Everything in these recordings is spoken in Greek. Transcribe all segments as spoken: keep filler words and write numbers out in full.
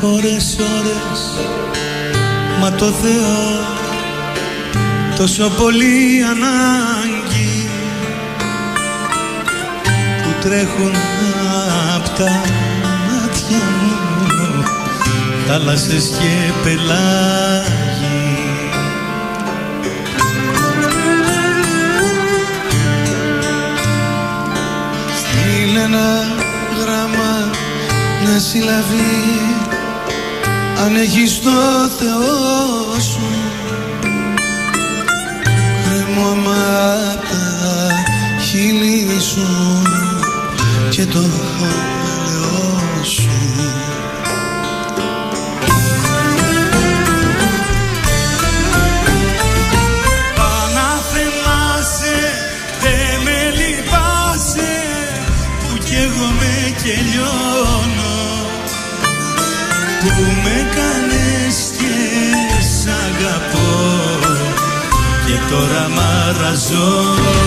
ώρες ώρες, μα το Θεό τόσο πολύ ανάγκη, που τρέχουν απ' τα μάτια μου θάλασσες και πελάγι. Στείλε ένα γράμμα, μια συλλαβή, αν έχεις το Θεό σου, κρέμω απ' τα χείλη σου και το χαλαιό σου. Παναθεμάσαι, δε με λυπάσαι, που κι εγώ με κελιώνω, που με κάνες και σ' αγαπώ και τώρα μαραζώνω.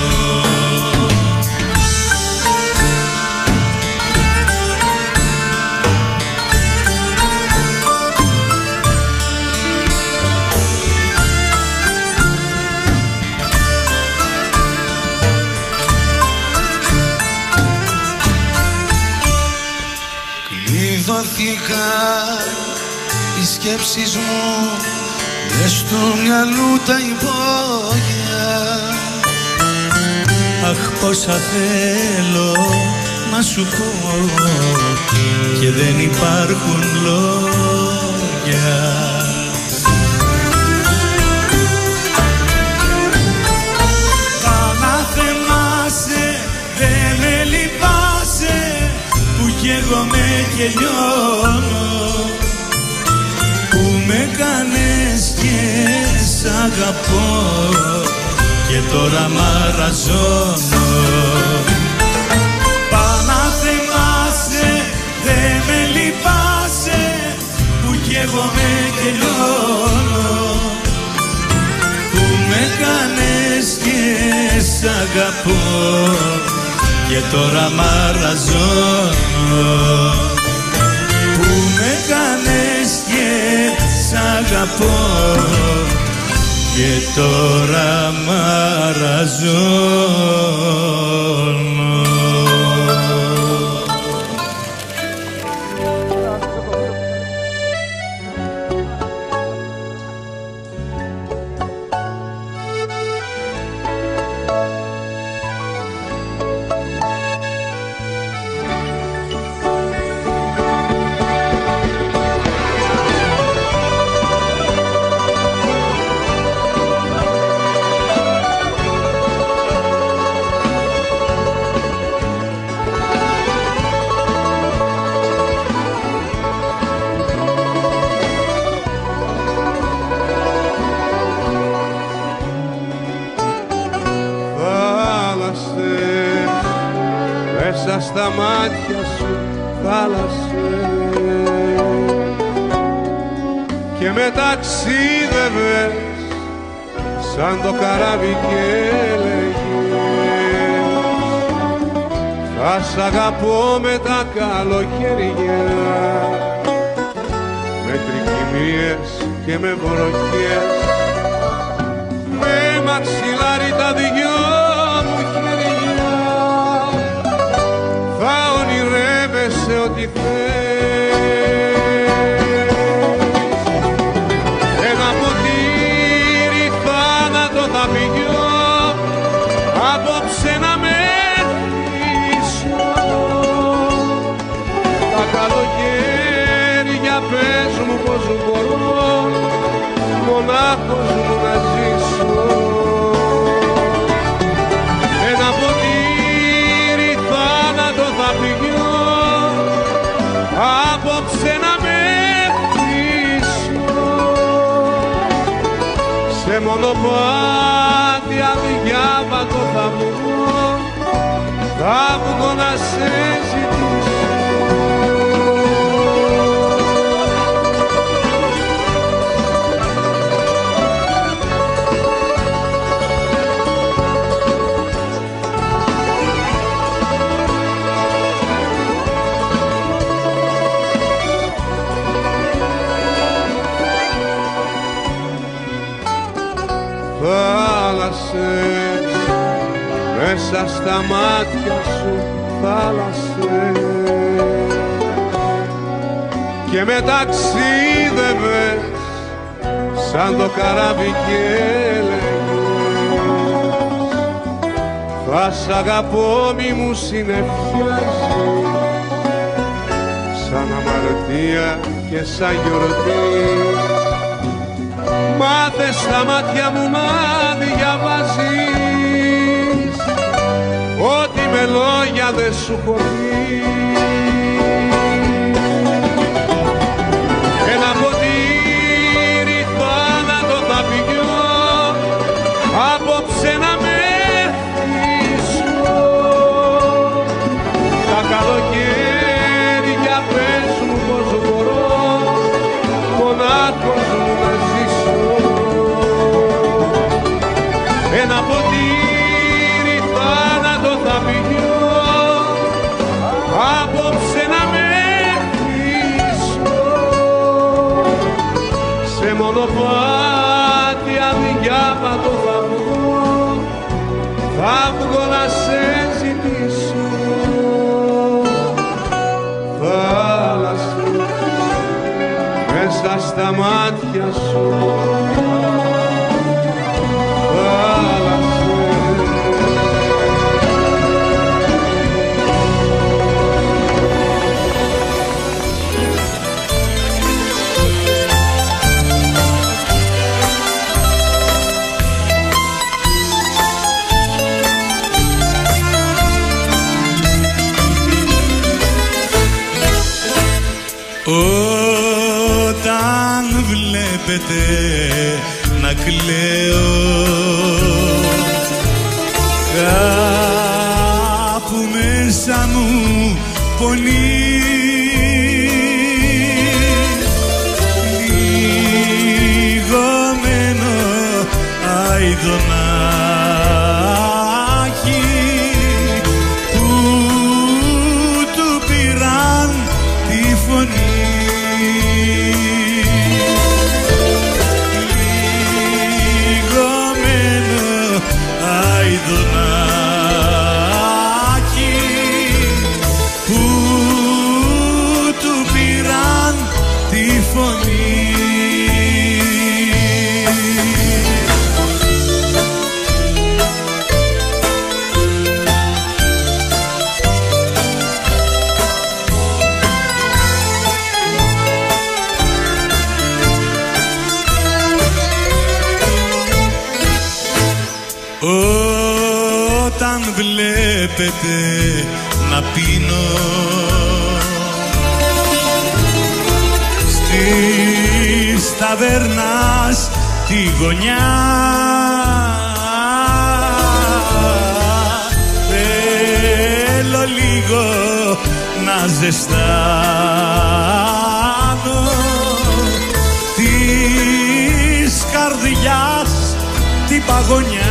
Κλειδώθηκα οι σκέψεις μου μες στο μυαλού τα υπόγεια. Αχ, πόσα θέλω να σου πω και δεν υπάρχουν λόγια. Παναθεμάσαι, δε με λυπάσαι, που κι εγώ με κελιώνω, που με κάνες και σ' αγαπώ και τώρα μαραζώνω. Παναθεμάσαι, δε με λυπάσαι, που κι εγώ με κελιώνω, που με κάνες και σ' αγαπώ και τώρα μαραζώνω. Που με κάνες και σ' αγαπώ και τώρα μαραζώνω. Στα μάτια σου θάλασσες και με ταξίδευες σαν το καράβι και έλεγες θα σ' αγαπώ με τα καλοκαίρια, με τρικυμίες και με βροχές, με μαξιλάρι τα δυο μου χέρια, θα ονειρεύεσαι ό,τι θες. Ένα ποτήρι θάνατο θα πηγώ απόψε να με θύσω. Τα καλοκαίρια πες μου πως μπορώ μονάχος μου να ζήσω. Ένα ποτήρι θάνατο θα πηγώ απόψε να με πείσω. Σε μονοπάτι αδιάβατο θα βγω, θα βγω να σε ζητήσω. μέσα στα μάτια σου θάλασσες και με ταξίδευες σαν το καράβι και έλεγες θα σ' αγαπώ μη μου συνεφιάζεις σαν αμαρτία και σαν γιορτή. Μάθε στα μάτια μου να διαβάζεις ό,τι με λόγια δεν σου έχω πει. Ένα ποτήρι θάνατο θα πηγαίνω απόψε να με χτίσω. Τα καλοκαίρια πες μου πως μπορώ μονάχος μου να ζήσω. Ένα ποτήρι θάνατο θα πηγαίνω απόψε να με χτίσω. Σε μονοπάτι αδιάβατο θα βγω, θα βγω να σε ζητήσω. Θάλασσα μέσα στα μάτια σου όταν βλέπετε να κλαίω κάπου μέσα μου πονεί λιγωμένο αηδονάκι που του πήραν τη φωνή. Όταν βλέπετε να πίνω στις ταβέρνας τη γωνιά, θέλω λίγο να ζεστάνω της καρδιάς την παγωνιά.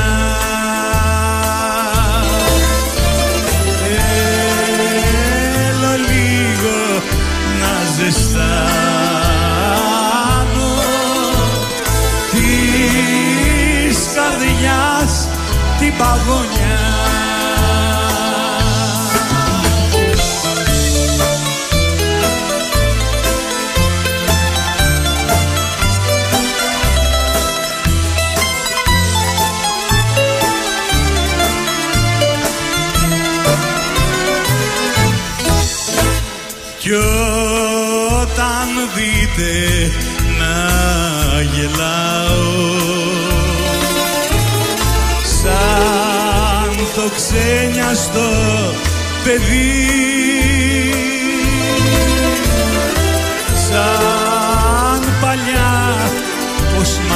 Θέλω λίγο να ζεστάνω της καρδιάς την παγωνιά. Κι όταν δείτε να γελάω σαν το ξένιαστο παιδί, σαν παλιά πως μ'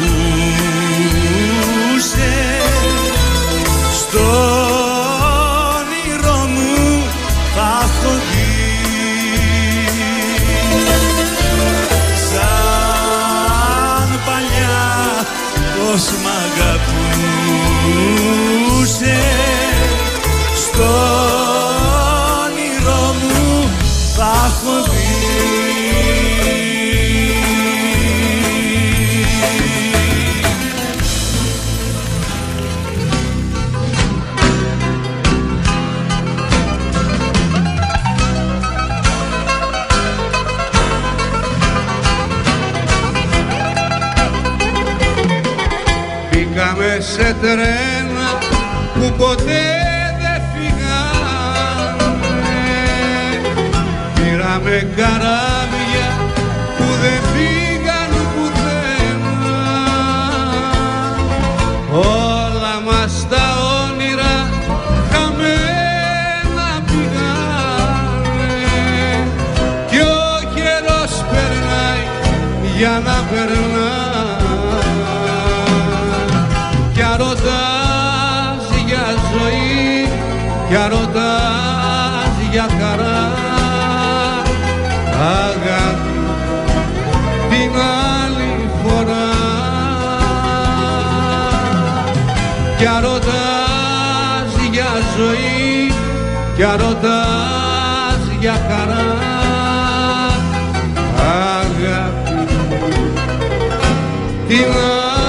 αγαπούσε, στο όνειρό μου θα έχω δει. Πως μ' αγαπούσε, στο όνειρό μου θα έχω δει. σε τρένα που ποτέ δεν φυγάνε, πήραμε καράβια που δεν πήγαν πουθενά, όλα μας τα όνειρα χαμένα πήγανε κι ο καιρός περνάει για να περνά. Κι ρωτάς για ζωή, κι ρωτάς για χαρά, αγάπη την άλλη φορά. Κι ρωτάς για ζωή, κι ρωτάς για χαρά, αγάπη την άλλη.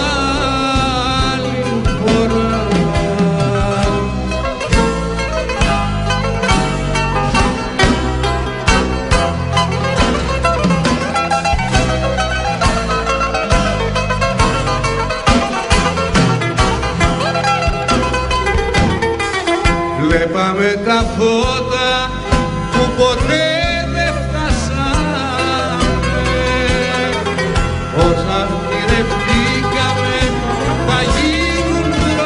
Βλέπαμε τα φώτα που ποτέ δεν φτάσαμε, όσα ονειρευτήκαμε θα γίνουν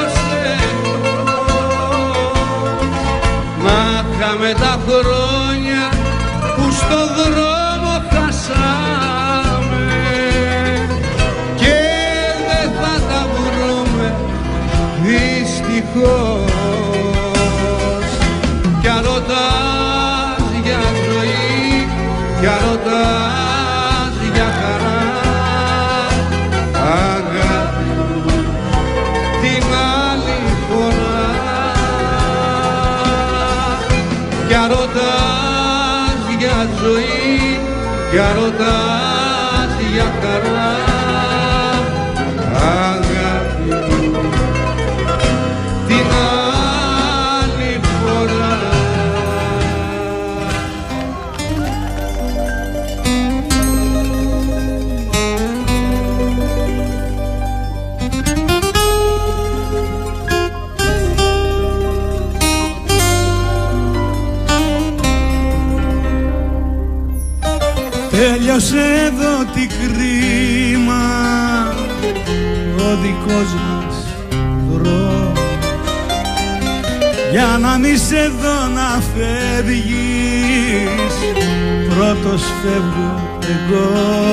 μπροστά. Μάθαμε τα χρόνια που στο δρόμο χάσαμε και δεν θα τα βρούμε δυστυχώς. Κι ρωτάς για ζωή, κι ρωτάς για χαρά, αγάπη την άλλη φορά. Κι ρωτάς για ζωή, κι ρωτάς για χαρά, αγάπη την άλλη φορά. Τέλειωσε εδώ τι κρίμα ο δικός μας δρόμος, για να μη σε δω να φεύγεις, πρώτος φεύγω εγώ.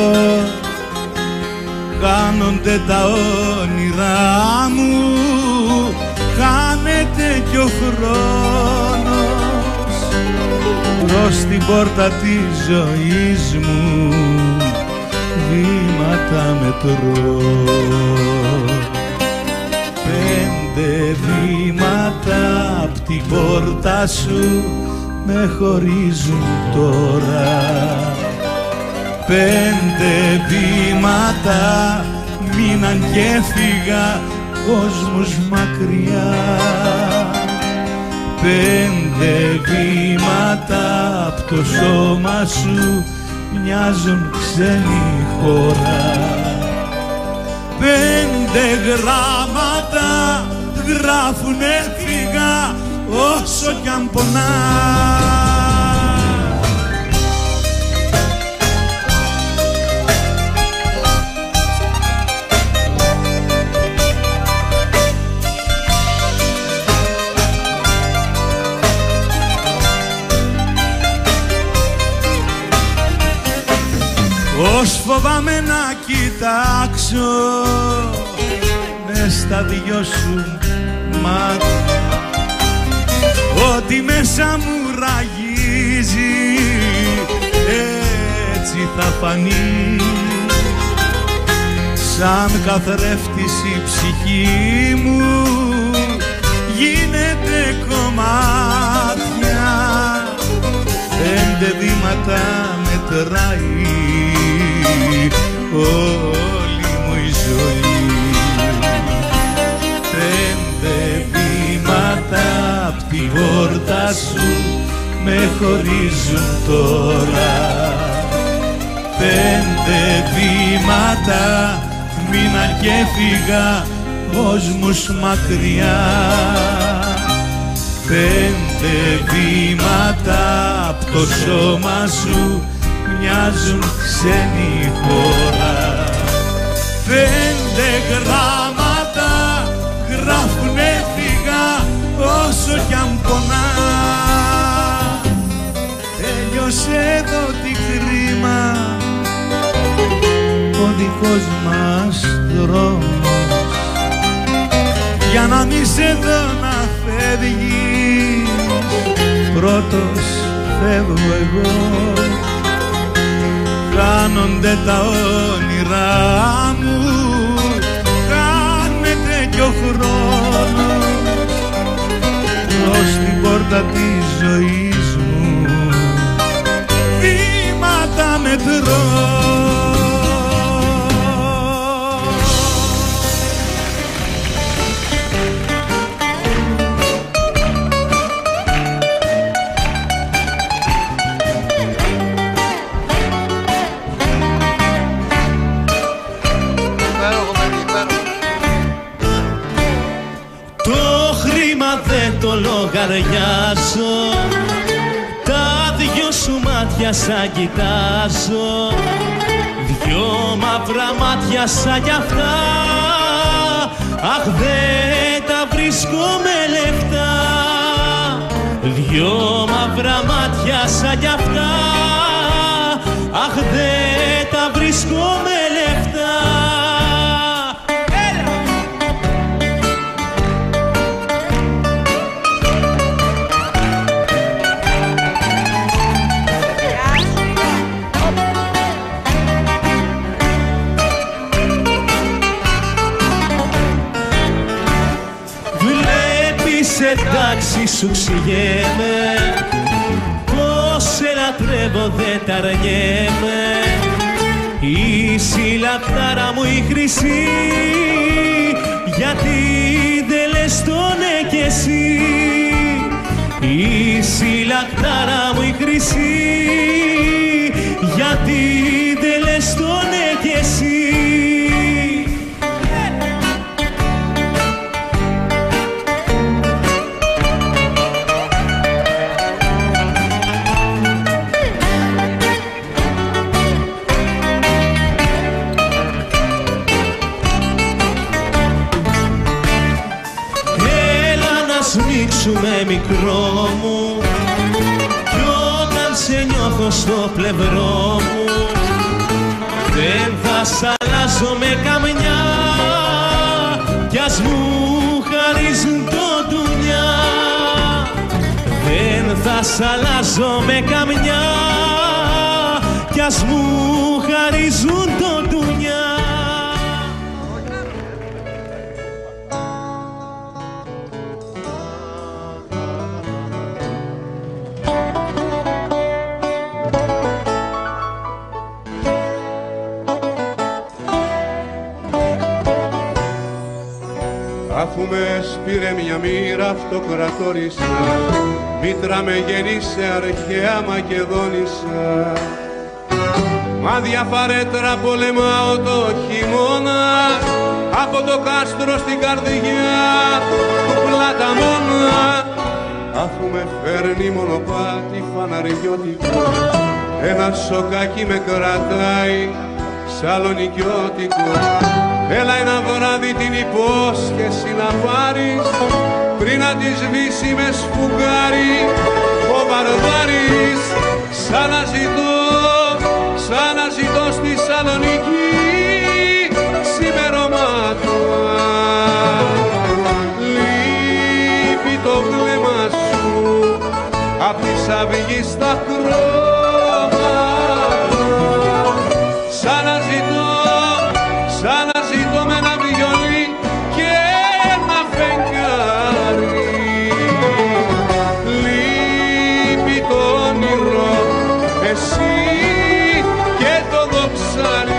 Χάνονται τα όνειρά μου, χάνεται κι ο χρόνος, προς την πόρτα της ζωής μου βήματα μετρώ. Πέντε βήματα απ' την πόρτα σου με χωρίζουν τώρα. Πέντε βήματα μείναν και έφυγα κόσμος μακριά. Πέντε βήματα απ' το σώμα σου μοιάζουν ξένη χώρα. Πέντε γράμματα γράφουνε φύγα όσο κι αν πονά. Ως φοβάμαι να κοιτάξω μες στα δυο σου μάτια, ότι μέσα μου ραγίζει έτσι θα φανεί. Σαν καθρέφτης η ψυχή μου γίνεται κομμάτια. Πέντε βήματα μετράει όλη μου η ζωή. Πέντε βήματα απ' την πόρτα σου με χωρίζουν τώρα. Πέντε βήματα μείναν και φύγα κόσμους μακριά. Πέντε βήματα απ' το σώμα σου μοιάζουν ξένη χώρα. Πέντε γράμματα γράφουνε φυγά όσο κι αν πονά. Τέλειωσε εδώ τι κρίμα ο δικός μας δρόμος. Για να μη σε δω να φεύγεις, πρώτος φεύγω εγώ. Χάνονται τα όνειρά μου, χάνεται κι ο χρόνος. Προς την πόρτα της ζωής μου βήματα μετρώ. Δεν το λογαριάζω, τα δυο σου μάτια σαν κοιτάζω, δυο μαύρα μάτια σαν κι αυτά. Αχ, δεν τα βρίσκω με λεφτά, δυο μαύρα μάτια σαν κι αυτά. Αχ, δεν τα βρίσκω με λεφτά. Εντάξει σου ξηγέμαι, πως σε λατρεύω δεν τα αρνιέμαι. Είσαι η λαχτάρα μου η χρυσή, γιατί δεν λες το ναι κι εσύ. Είσαι η λαχτάρα μου η χρυσή, γιατί δεν λες το ναι κι εσύ. Σμίξουμε μικρό μου, κι όταν σε νιώθω στο πλευρό μου, δεν θα σ' αλλάζω με καμιά, κι ας μου χαρίζουν το ντουνιά. Δεν θα σ' αλλάζω με καμιά, κι ας μου χαρίζουν το ντουνιά. Αφού με σπήρε μια μοίρα αυτοκρατόρισα, μήτρα με γέννησε αρχαία Μακεδόνισσα. Μα διαφαρέτρα πολεμάω το χειμώνα, από το κάστρο στην καρδιά του Πλαταμόνα. Αφού με φέρνει μονοπάτι φαναριώτικο, ένα σοκάκι με κρατάει σαλονικιώτικο. Έλα ένα βράδυ την υπόσχεση να πάρεις, πριν να τη σβήσει με σφουγγάρι ο Βαρβάρης. Σαν να ζητώ, σαν να ζητώ στη Σαλονίκη ξημερώματα. Λείπει το βλέμμα σου απ' της αυγής τα χρώματα. Σαν να ζητώ, σαν να ζητώ με ένα βιολί και ένα φεγγάρι. Λείπει το όνειρο, εσύ και το δοξάρι.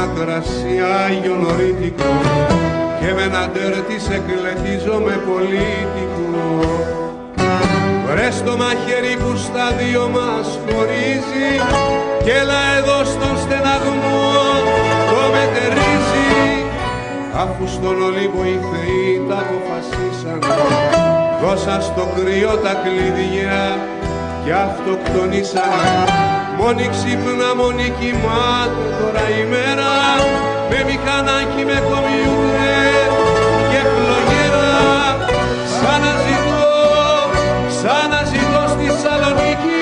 κρασί Άγιο Νωρίτικο και με ένα τέρτη σε κλετίζω με πολίτικο. Βρες το μαχαίρι που στα δύο μας χωρίζει κι έλα εδώ στον στεναγμό το μετερίζει, αφού στον Ολύμπο οι θεοί τα αποφασίσαν, δώσα στο κρύο τα κλειδιά και αυτοκτονήσαν. Μόνη ξύπνα, μόνη κοιμάται τώρα η μέρα, με μηχανάκι, με κομπιούτερ και φλογέρα. Σαν να ζητώ, σαν να ζητώ στη Σαλονίκη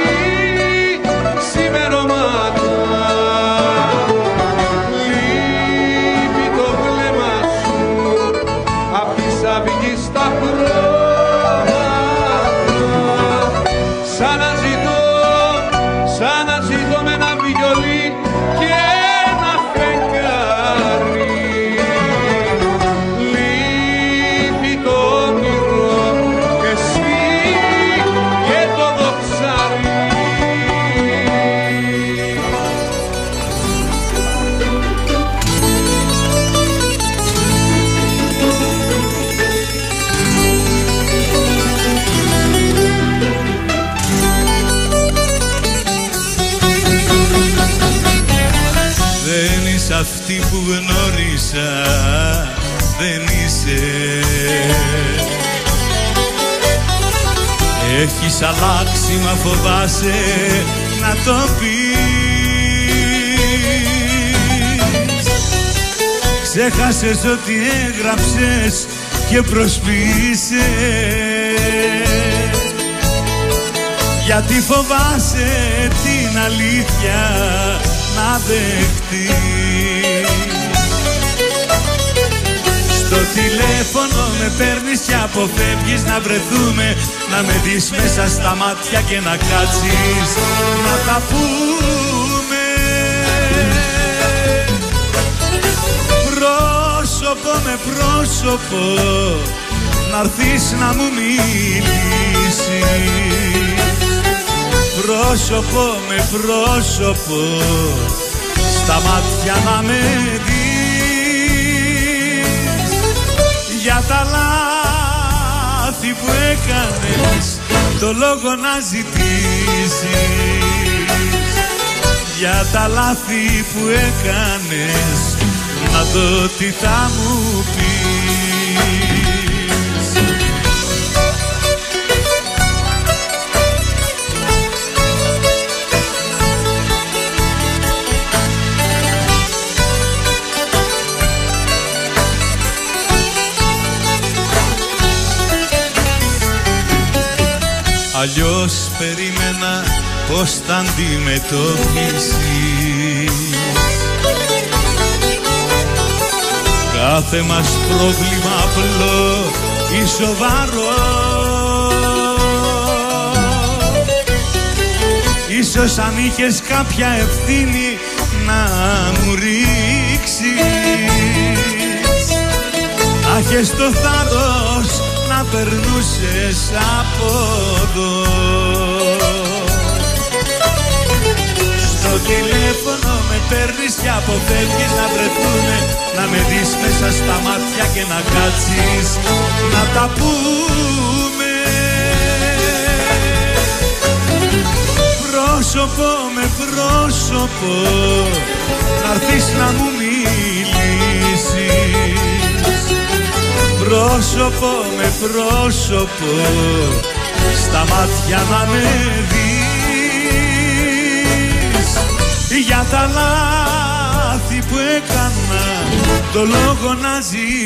σημερώματα. Λείπει το βλέμμα σου απ' της αυγής τα χρώματα. Σαν να ζητώ, σαν να ζητώ με ένα βιολί και ένα φεγγάρι. Λείπει το όνειρο και εσύ και το δοξάρι. Δεν είσαι αυτή που γνώρισα, δεν είσαι. Έχεις αλλάξει, μα φοβάσαι να το πεις. Ξέχασες ότι έγραψες και προσποιείσες, γιατί φοβάσαι την αλήθεια να δεχτείς. Στο τηλέφωνο με παίρνεις και αποφεύγεις να βρεθούμε, να με δεις μέσα στα μάτια και να κάτσεις να τα πούμε. Πρόσωπο με πρόσωπο να'ρθείς να μου μιλήσεις, πρόσωπο με πρόσωπο στα μάτια να με δεις, για τα λάθη που έκανες το λόγο να ζητήσεις, για τα λάθη που έκανες να δω τι θα μου πεις. Αλλιώς περίμενα πως θα αντιμετωπίσεις κάθε μας πρόβλημα απλό ή σοβαρό. Ίσως αν είχες κάποια ευθύνη να μου ρίξεις, να έχεις το θάρρος να περνούσες από εδώ. Στο τηλέφωνο με παίρνεις και αποφεύγεις να βρεθούμε, να με δεις μέσα στα μάτια και να κάτσεις να τα πούμε. Πρόσωπο με πρόσωπο να'ρθείς να μου μιλήσεις, πρόσωπο με πρόσωπο στα μάτια να με δεις, για τα λάθη που έκανα το λόγο να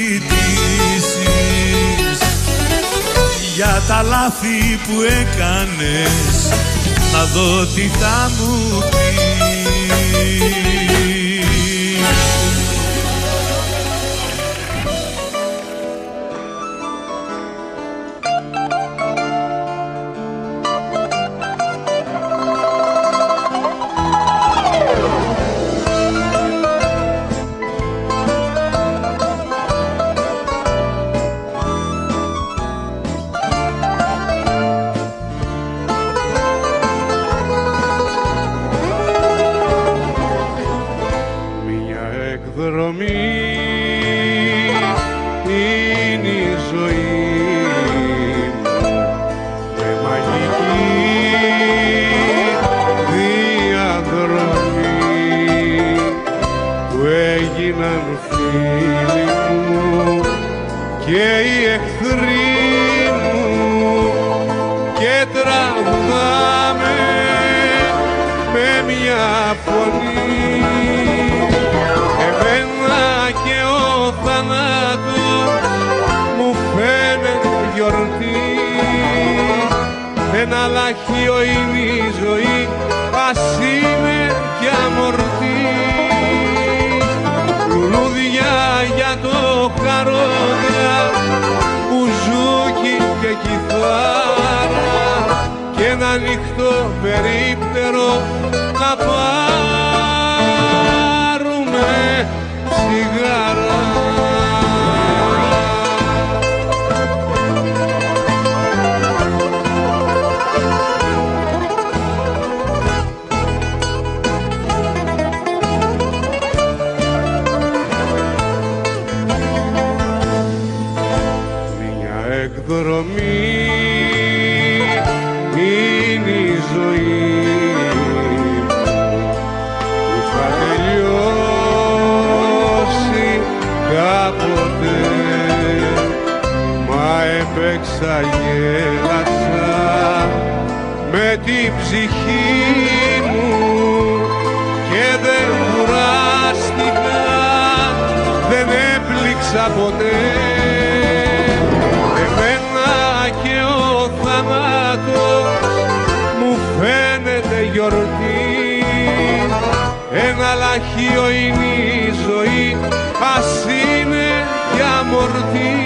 ζητήσεις, για τα λάθη που έκανες να δω τι θα μου πεις. εκδρομή είναι η ζωή μου, με μαγική διαδρομή που έγιναν φίλοι μου και οι εχθροί μου και τραγουδάμε με μια φωνή. Εμένα και ο θάνατος μου φαίνεται γιορτή, ένα λαχείο είναι η ζωή, ας είναι κι αμορτή. Λουλούδια για το χαρόντα, μπουζούκι και κιθάρα και ένα ανοιχτό περίπτερο να πάρουμε τσιγάρα. Εκδρομή είναι η ζωή που θα τελειώσει κάποτε, μα έπαιξα γέλασα με την ψυχή μου και δεν κουράστηκα, δεν έπληξα ποτέ. Και ο θάνατος μου φαίνεται γιορτή, ένα λαχείο είναι η ζωή, ας είναι κι αμορτή.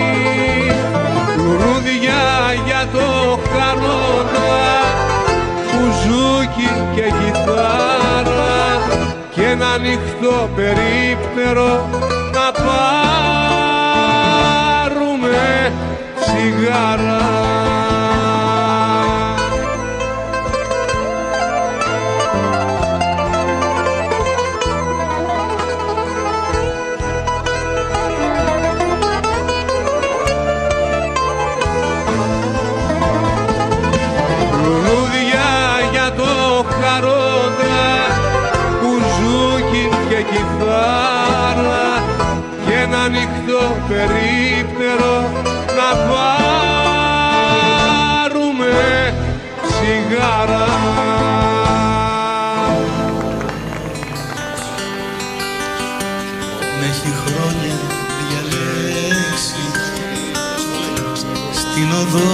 Λουλούδια για το χαρόντα, μπουζούκι και κιθάρα και ένα ανοιχτό περίπτερο να πάρουμε τσιγάρα. Λουλούδια για το χαρόντα, μπουζούκι και κιθάρα και ένα ανοιχτό περίπτερο να πάρουμε τσιγάρα. Μ' έχει χρόνια διαλέξει στην οδό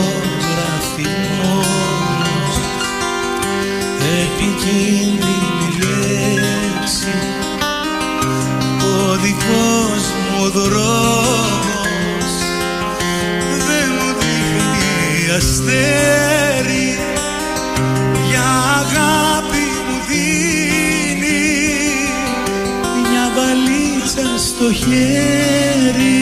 γραφημός, επικίνδυνη λέξη, ο δικός μου δρόμος δεν μου δείχνει αστέρι, για αγάπη μου δίνει μια βαλίτσα στο χέρι.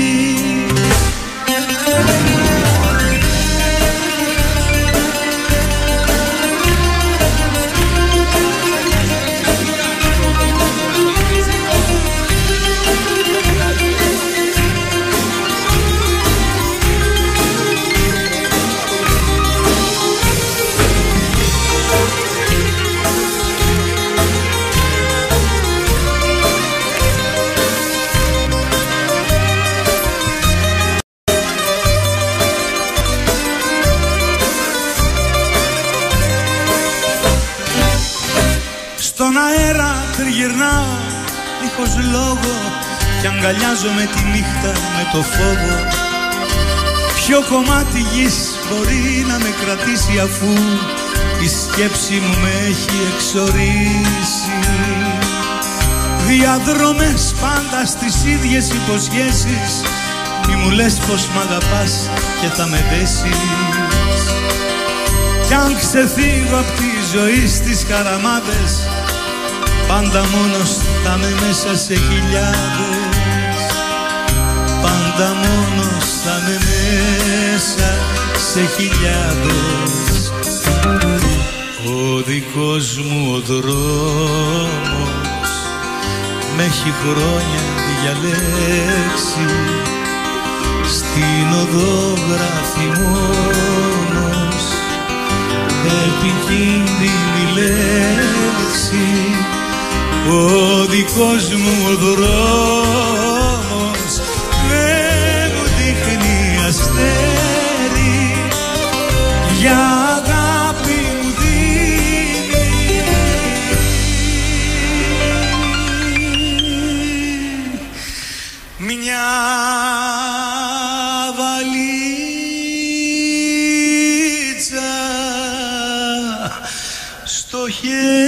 Στον αέρα τριγυρνάω δίχως λόγο κι αγκαλιάζομαι τη νύχτα με το φόβο. Ποιο κομμάτι γης μπορεί να με κρατήσει αφού η σκέψη μου με έχει εξορίσει. Διαδρομές πάντα στις ίδιες υποσχέσεις, μη μου λες πως μ' αγαπάς και θα με δέσεις. Κι αν ξεφύγω απ' τη ζωή στις χαραμάδες, πάντα μόνος θα με μέσα σε χιλιάδες. Πάντα μόνος θα με μέσα σε χιλιάδες. Ο δικός μου ο δρόμος με έχει χρόνια διαλέξει, στην οδό γράφει μόνος επικίνδυνη λέξη. Ο δικός μου ο δρόμος δεν μου δείχνει αστέρι, για αγάπη μου δίνει μια βαλίτσα στο χέρι.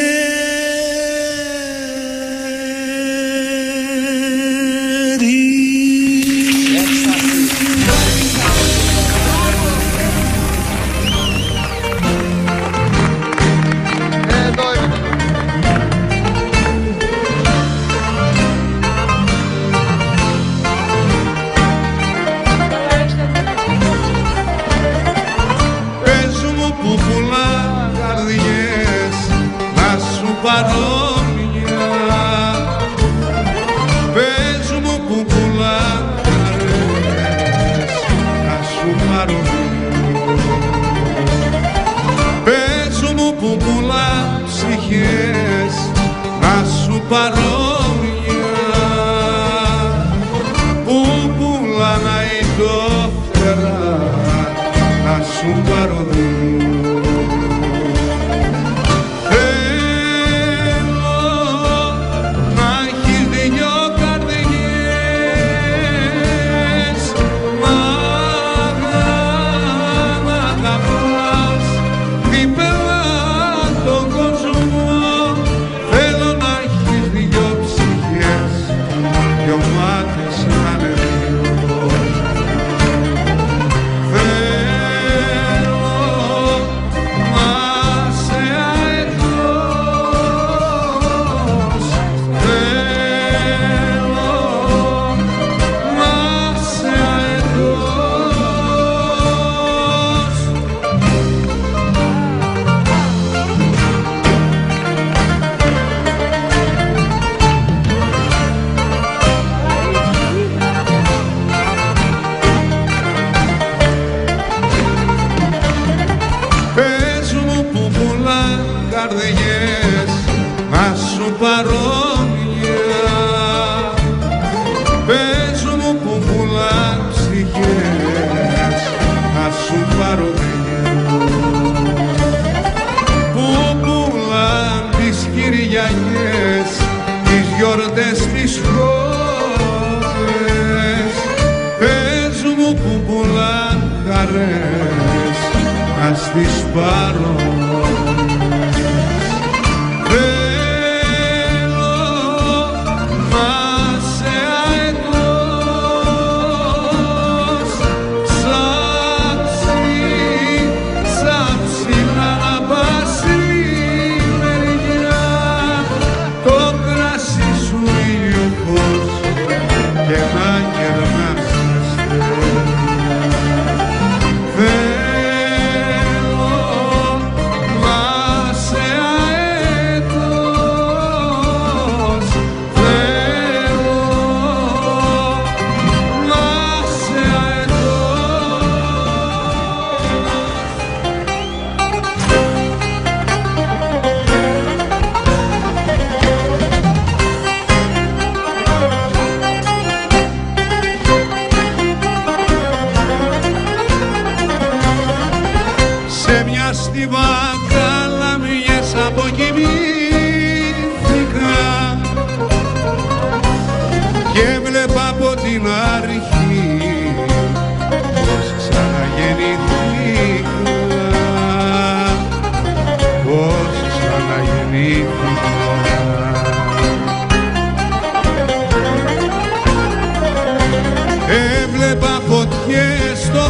Έβλεπα φωτιές στο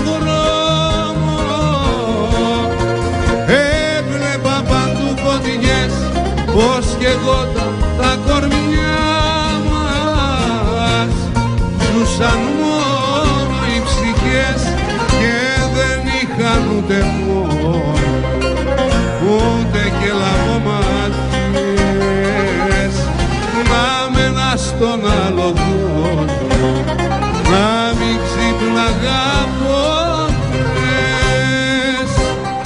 δρόμο, έβλεπα παντού φωτιές, πως καίγονταν τα κορμιά μας. Ζούσαν μόνο οι ψυχές και δεν είχαν ούτε πόνο, ούτε και λαβομάτιες. Να με ένας αγαπώντες.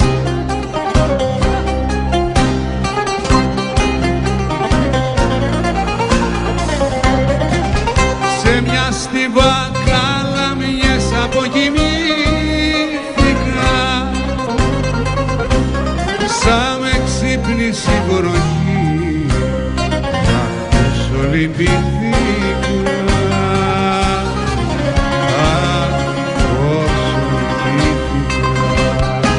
Σε μια στιβά καλαμιές αποκοιμήθηκα, σαν με ξύπνησε η βροχή, αχ, λυπήθηκα. Αχ, πόσο λυπήθηκα.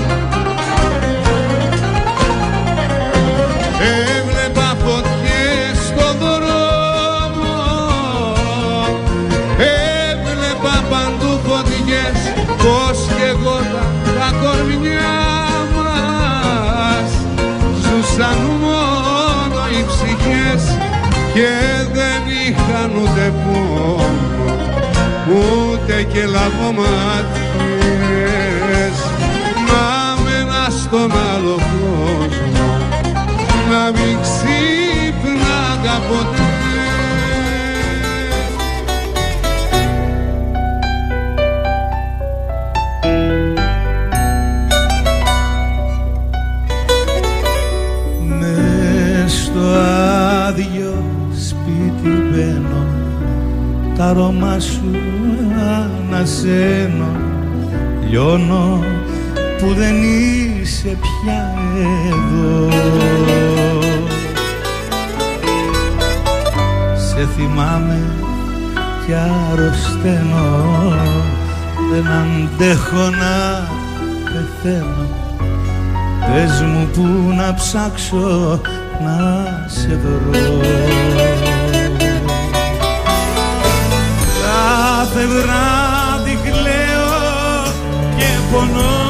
Έβλεπα φωτιές στον δρόμο, έβλεπα παντού φωτιές, πως καίγονταν τα κορμιά μας. Ζούσαν μόνο οι ψυχές και δεν είχαν ούτε πόνο, ούτε και λαβομάτιες. Να μένα στον άλλο κόσμο, να μην ξύπναγα ποτέ. Μες στο άδειο σπίτι μπαίνω, τα αρώμα σου ανασένω, λιώνω που δεν είσαι πια εδώ. Σε θυμάμαι κι αρρωσταίνω, δεν αντέχω να πεθαίνω. Πες μου που να ψάξω να σε βρω. Κάθε βράδυ κλαίω και πονώ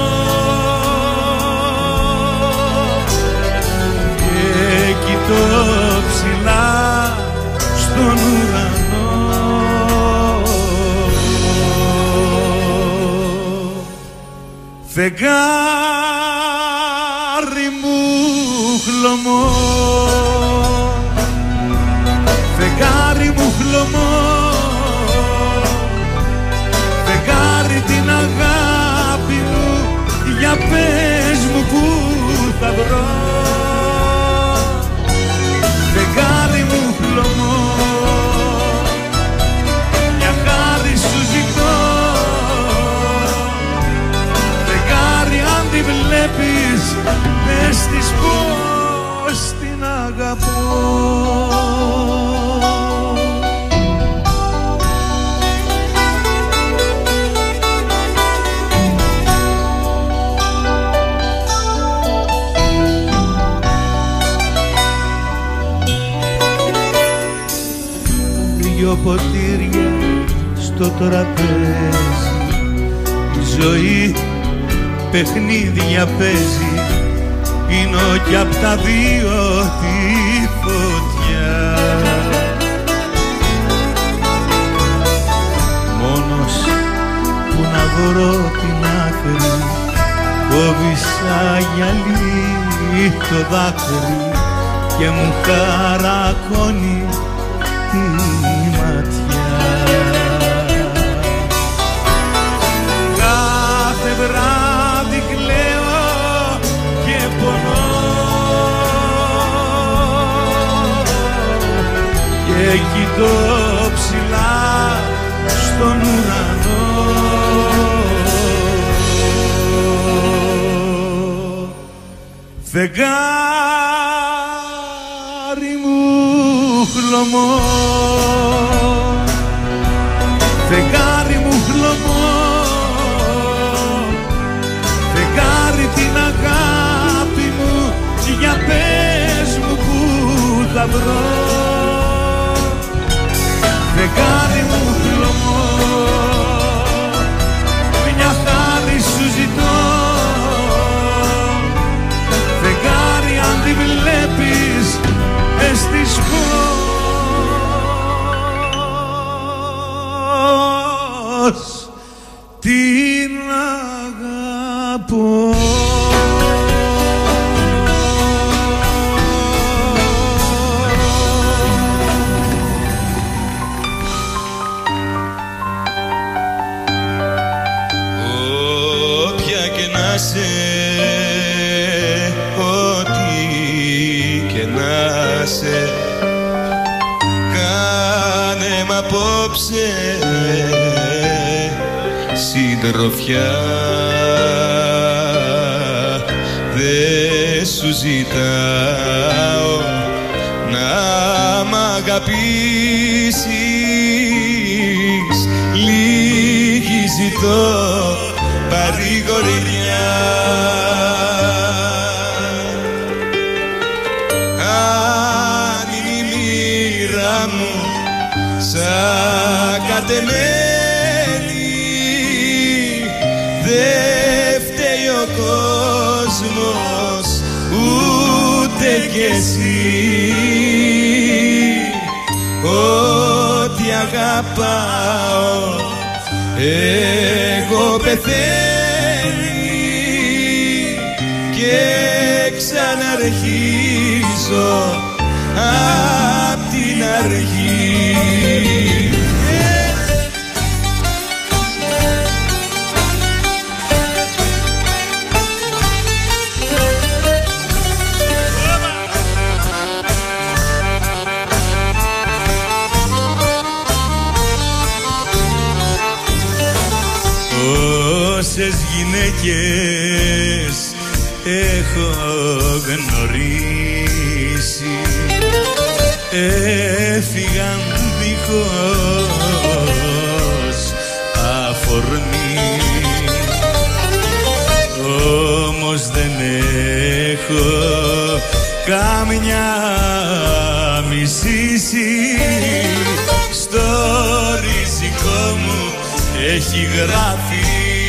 και κοιτώ ψηλά στον ουρανό. Φεγγάρι μου χλωμό, φεγγάρι μου χλωμό, φεγγάρι την αγάπη μου, για πες μου που θα βρω. Φεγγάρι μου χλωμό, μια χάρη σου ζητώ. Φεγγάρι αν τη βλέπεις, πες της πως την αγαπώ. Δυο ποτήρια στο τραπέζι, η ζωή παιχνίδια παίζει, πίνω κι απ' τα δύο τη φωτιά. Μόνος που να βρω την άκρη, κόβει σαν γυαλί το δάκρυ και μου χαρακώνει τη ματιά. Κάθε βράδυ κλαίω και πονώ και κοιτώ ψηλά στον ουρανό. Φεγγάρι μου χλωμό, φεγγάρι μου χλωμό, φεγγάρι την αγάπη μου, για πες μου που θα βρω. Φεγγάρι μου χλωμό, μια χάρη σου ζητώ. Φεγγάρι αν τη βλέπεις, πες της πως την αγαπώ. απόψε συντροφιά. Δε σου ζητάω να μ' αγαπήσεις, λίγη ζητώ παρηγοριά. Αν είναι η μοίρα μου σαν κατεμένη, δε φταίει ο κόσμος ούτε κι εσύ. Ό,τι αγαπάω εγώ πεθαίνει και ξαναρχίζω απ' την αρχή. Όσες γυναίκες έχω γνωρίσει έφυγαν δίχως αφορμή, όμως δεν έχω καμιά μισήσει. Στο ριζικό μου έχει γράφει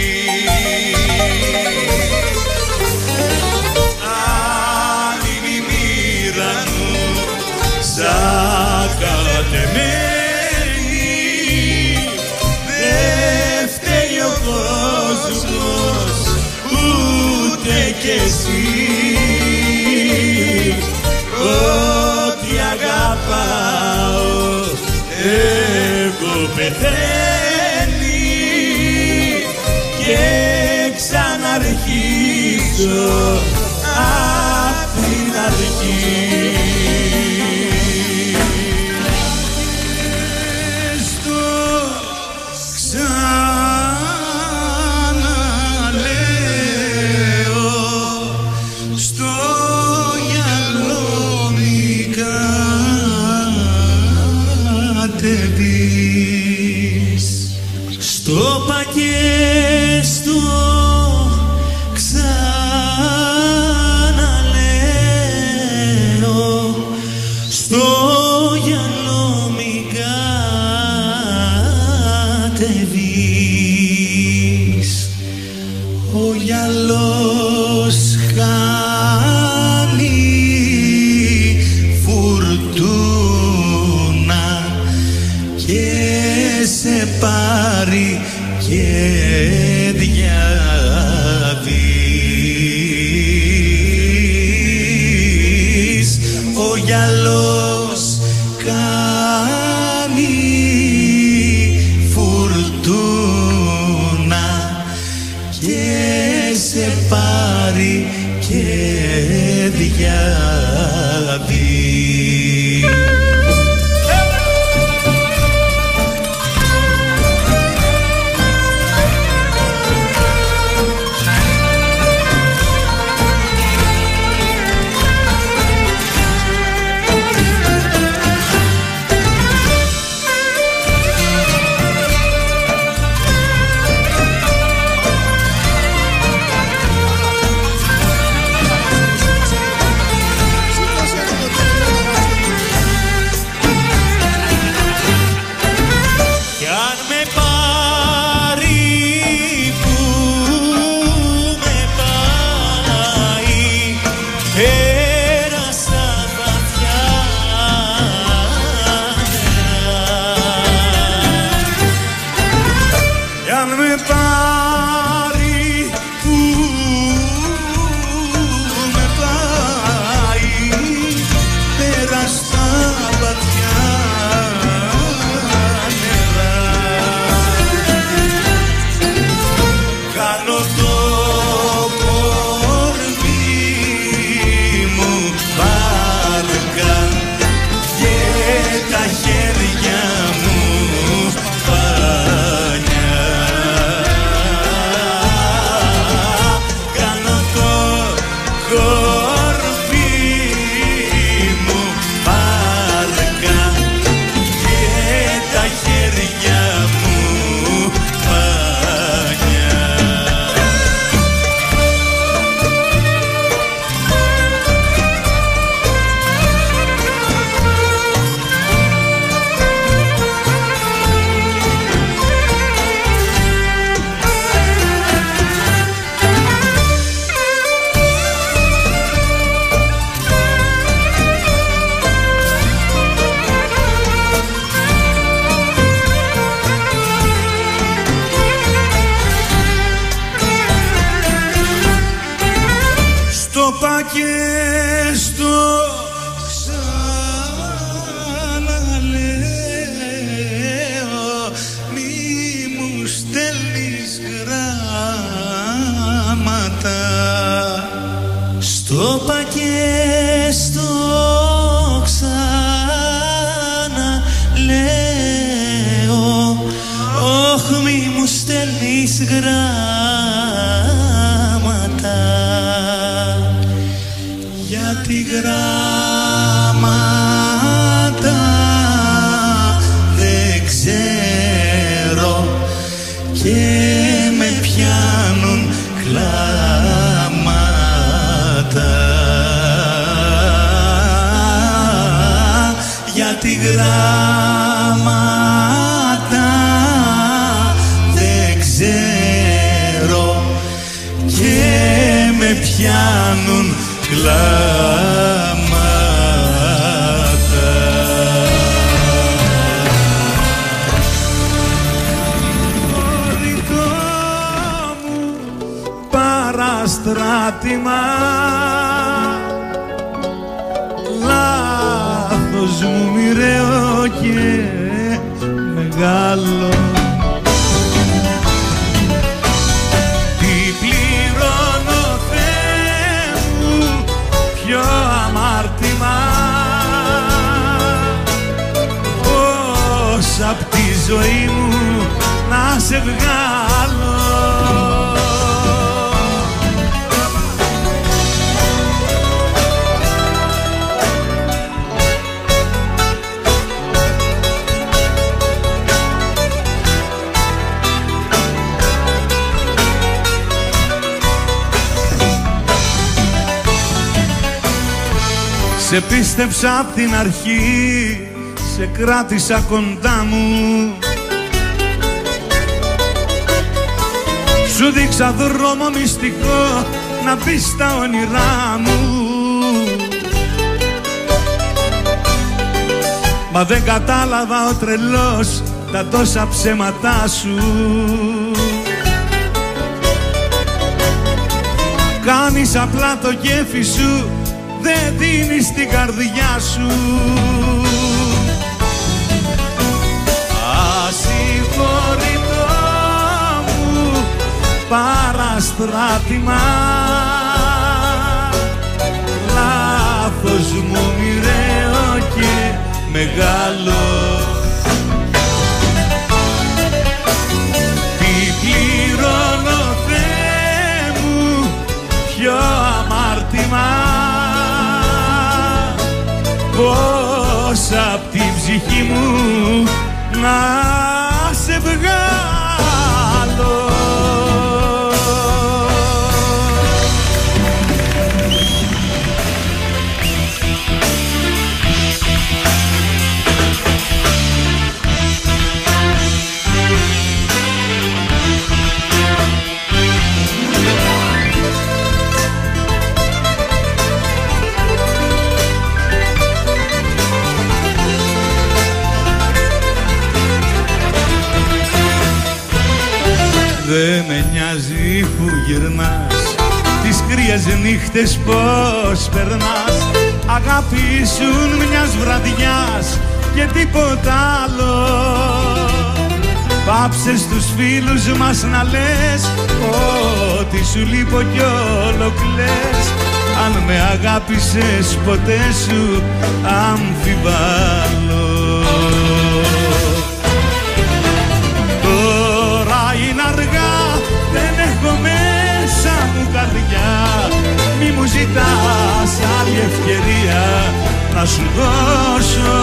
αν είναι η μοίρα μου σαν κατεμένη, δε φταίει ο κόσμος ούτε κι εσύ. Ό,τι αγαπάω εγώ πεθαίνει και ξαναρχίζω απ' την αρχή. Στο ξαναλέω, στο γυαλό μη κατεβείς, στο πακέστο ξαναλέω, στο γυαλό μη κατεβείς. Ο γυαλός κάνει φουρτούνα και σε πάρει και διαβείς. Ο γυαλός κάνει φουρτούνα και σε πάρει και διαβείς. στο ξαναλέω, μη μου στέλνεις γράμματα. Στο πακέστο ξαναλέω, όχ μη μου στέλνεις γράμματα, γιατί γράμματα δεν ξέρω και με πιάνουν κλάματα, γιατί γράμματα δεν ξέρω και με πιάνουν κλάματα. Δικό μου παραστράτημα, λάθος μου μοιραίο και μεγάλο. Τι πληρώνω Θεέ μου, ποιο αμάρτημα, πώς απ' τη ζωή μου να σε βγάλω. Σε πίστεψα απ' την αρχή, σε κράτησα κοντά μου, σου δείξα δρόμο μυστικό να μπεις στα όνειρά μου. Μα δεν κατάλαβα ο τρελός τα τόσα ψέματά σου. Κάνεις απλά το κέφι σου, δεν δίνεις την καρδιά σου. Ασυγχωρητό μου παραστράτημα, λάθος μου μοιραίο και μεγάλο. Τι πληρώνω Θεέ μου, ποιο αμάρτημα, πώς απ' τη ψυχή μου να σε βγάλω. Δε με νοιάζει που γυρνάς, τις κρύες νύχτες πώς περνάς. Αγάπη ήσουν μιας βραδιάς και τίποτα άλλο. Πάψε στους φίλους μας να λες ότι σου λείπω κι όλο κλαις. Αν με αγάπησες ποτέ σου αμφιβάλλω. Τώρα είναι αργά, δεν έχω μέσα μου καρδιά. Μη μου ζητάς άλλη ευκαιρία να σου δώσω.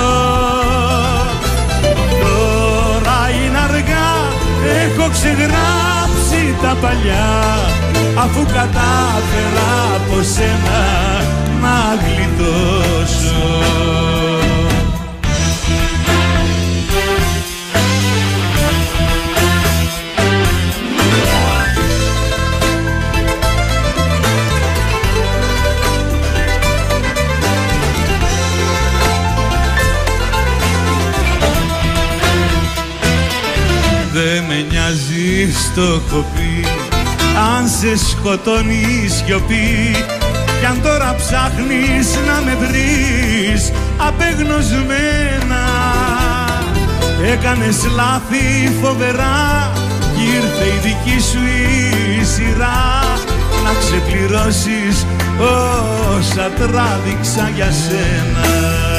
Τώρα είναι αργά, έχω ξεγράψει τα παλιά, αφού κατάφερα από σένα να γλιτώσω. Δε με νοιάζει, στο έχω πει, αν σε σκοτώνει η σιωπή. κι αν τώρα ψάχνεις να με βρεις απεγνωσμένα, έκανες λάθη φοβερά κι ήρθε η δική σου η σειρά να ξεπληρώσεις όσα τράβηξα για σένα.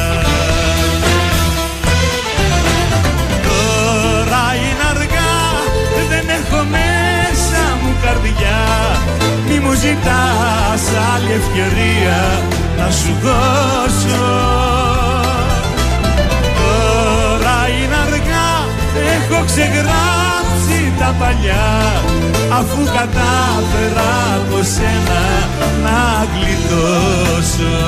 Τώρα είναι αργά, δεν έχω μέσα μου καρδιά, μη μου ζητάς άλλη ευκαιρία να σου δώσω. Τώρα είναι αργά, έχω ξεγράψει τα παλιά, αφού κατάφερα από σένα να γλιτώσω.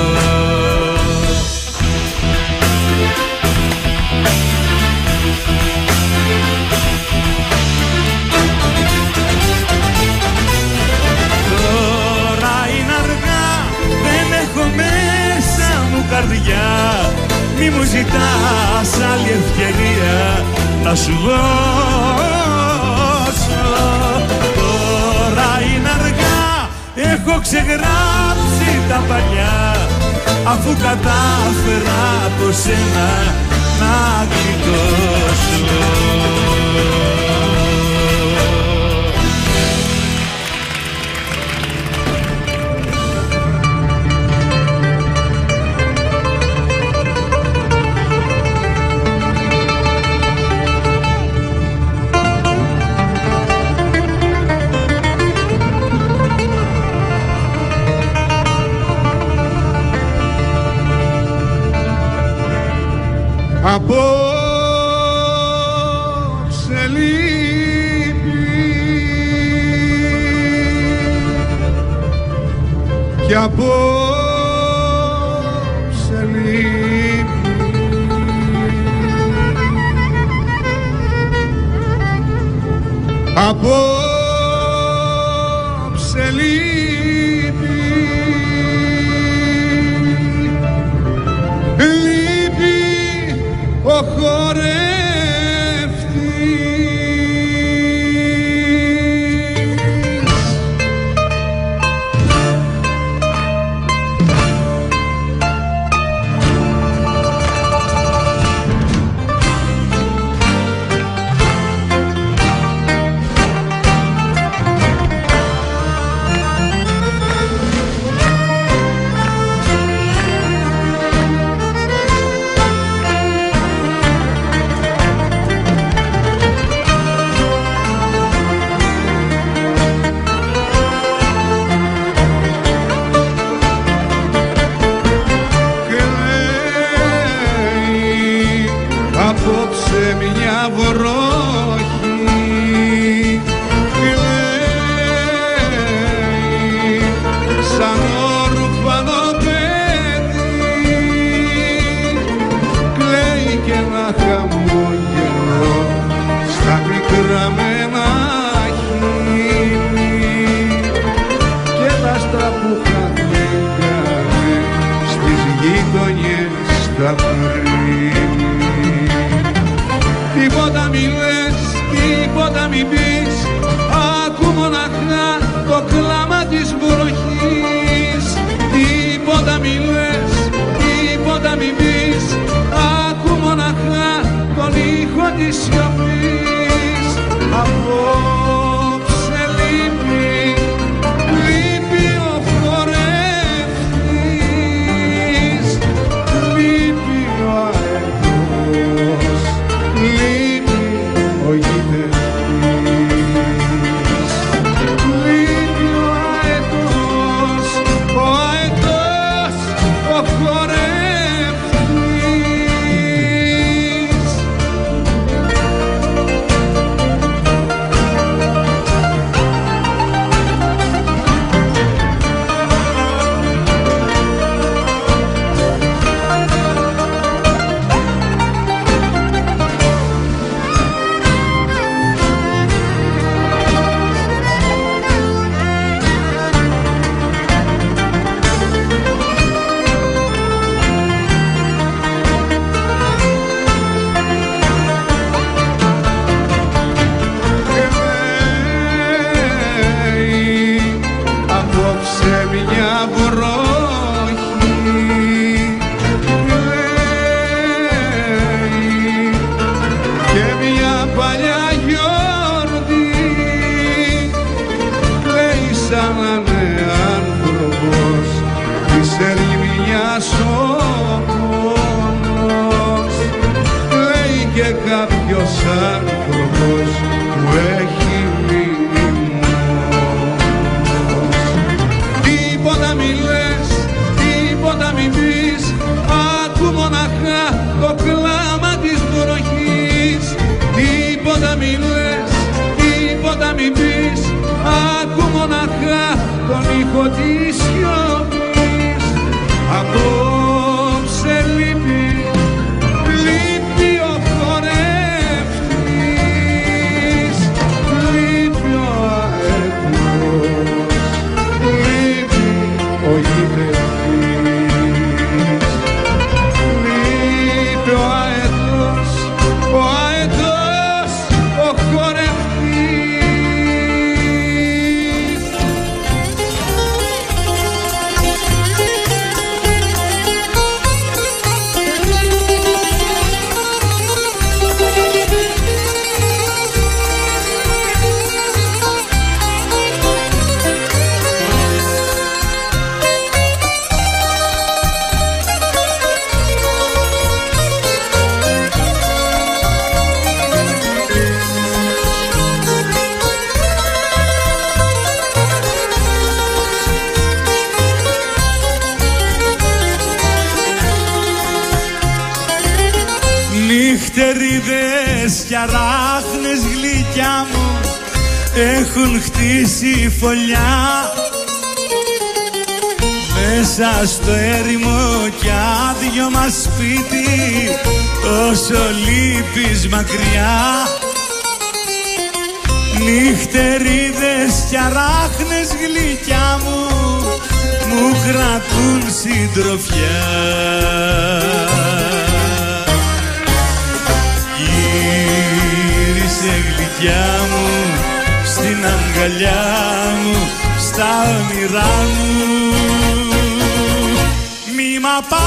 Τώρα είναι αργά, δεν έχω μέσα μου καρδιά, μη μου ζητάς άλλη ευκαιρία να σου δώσω. Τώρα είναι αργά, έχω ξεγράψει τα παλιά, αφού κατάφερα από σένα να γλιτώσω. Απόψε λείπει κι απόψε λείπει, απόψε λείπει, ο χορευτής. Απόψε μια βροχή κλαίει σαν όρφανο παιδί, κλαίει και ένα χαμόγελο στα πικραμένα χείλη και τα άστρα που χαθήκανε στις γειτονιές στα φρύλη. Τίποτα μη λες, τίποτα μη πεις, άκου μοναχά το κλάμα της βροχής. Τίποτα μη λες, τίποτα μη πεις, άκου μοναχά τον ήχο της σιωπής. Απόψε λείπει, λείπει ο χορευτής, λείπει ο αετός, λείπει ο γητευτής, λείπει ο αετός, ο αετός, ο χορευτής. μη λες τίποτα μη πεις, άκου μοναχά τον ήχο της σιωπής. Απόψε λείπει, λείπει ο χορευτής, λείπει ο αετός, λείπει ο γητευτής, λείπει ο αετός, ο αετός, ο χορευτής. Νυχτερίδες κι αράχνες γλυκιά μου έχουν χτίσει φωλιά μέσα στο έρημο κι άδειο μας σπίτι, όσο λείπεις μακριά. Νυχτερίδες κι αράχνες γλυκιά μου μου κρατούν συντροφιά. Γύρισε γλυκιά μου στην αγκαλιά μου, στα όνειρά μου, μη μ'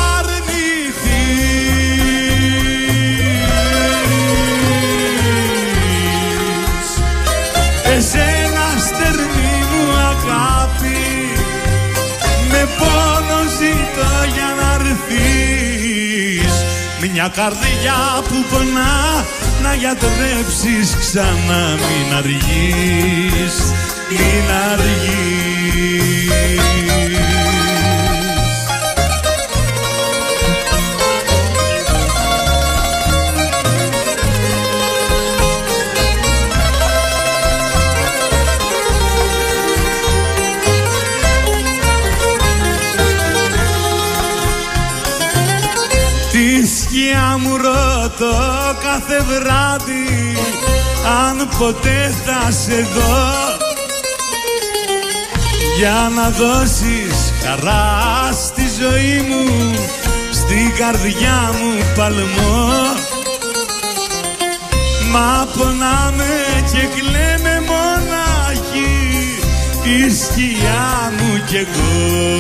απαρνηθείς. Εσένα στερνή μου αγάπη, με πόνο ζητώ για να έρθεις. Μια καρδιά που πονά να γιατρέψεις ξανά, μην αργείς, μην αργείς. Τη σκιά μου ρωτώ κάθε βράδυ αν ποτέ θα σε δω, για να δώσεις χαρά στη ζωή μου, στην καρδιά μου παλμό. Μα πονάμε και κλαίμε μονάχοι, η σκιά μου κι εγώ.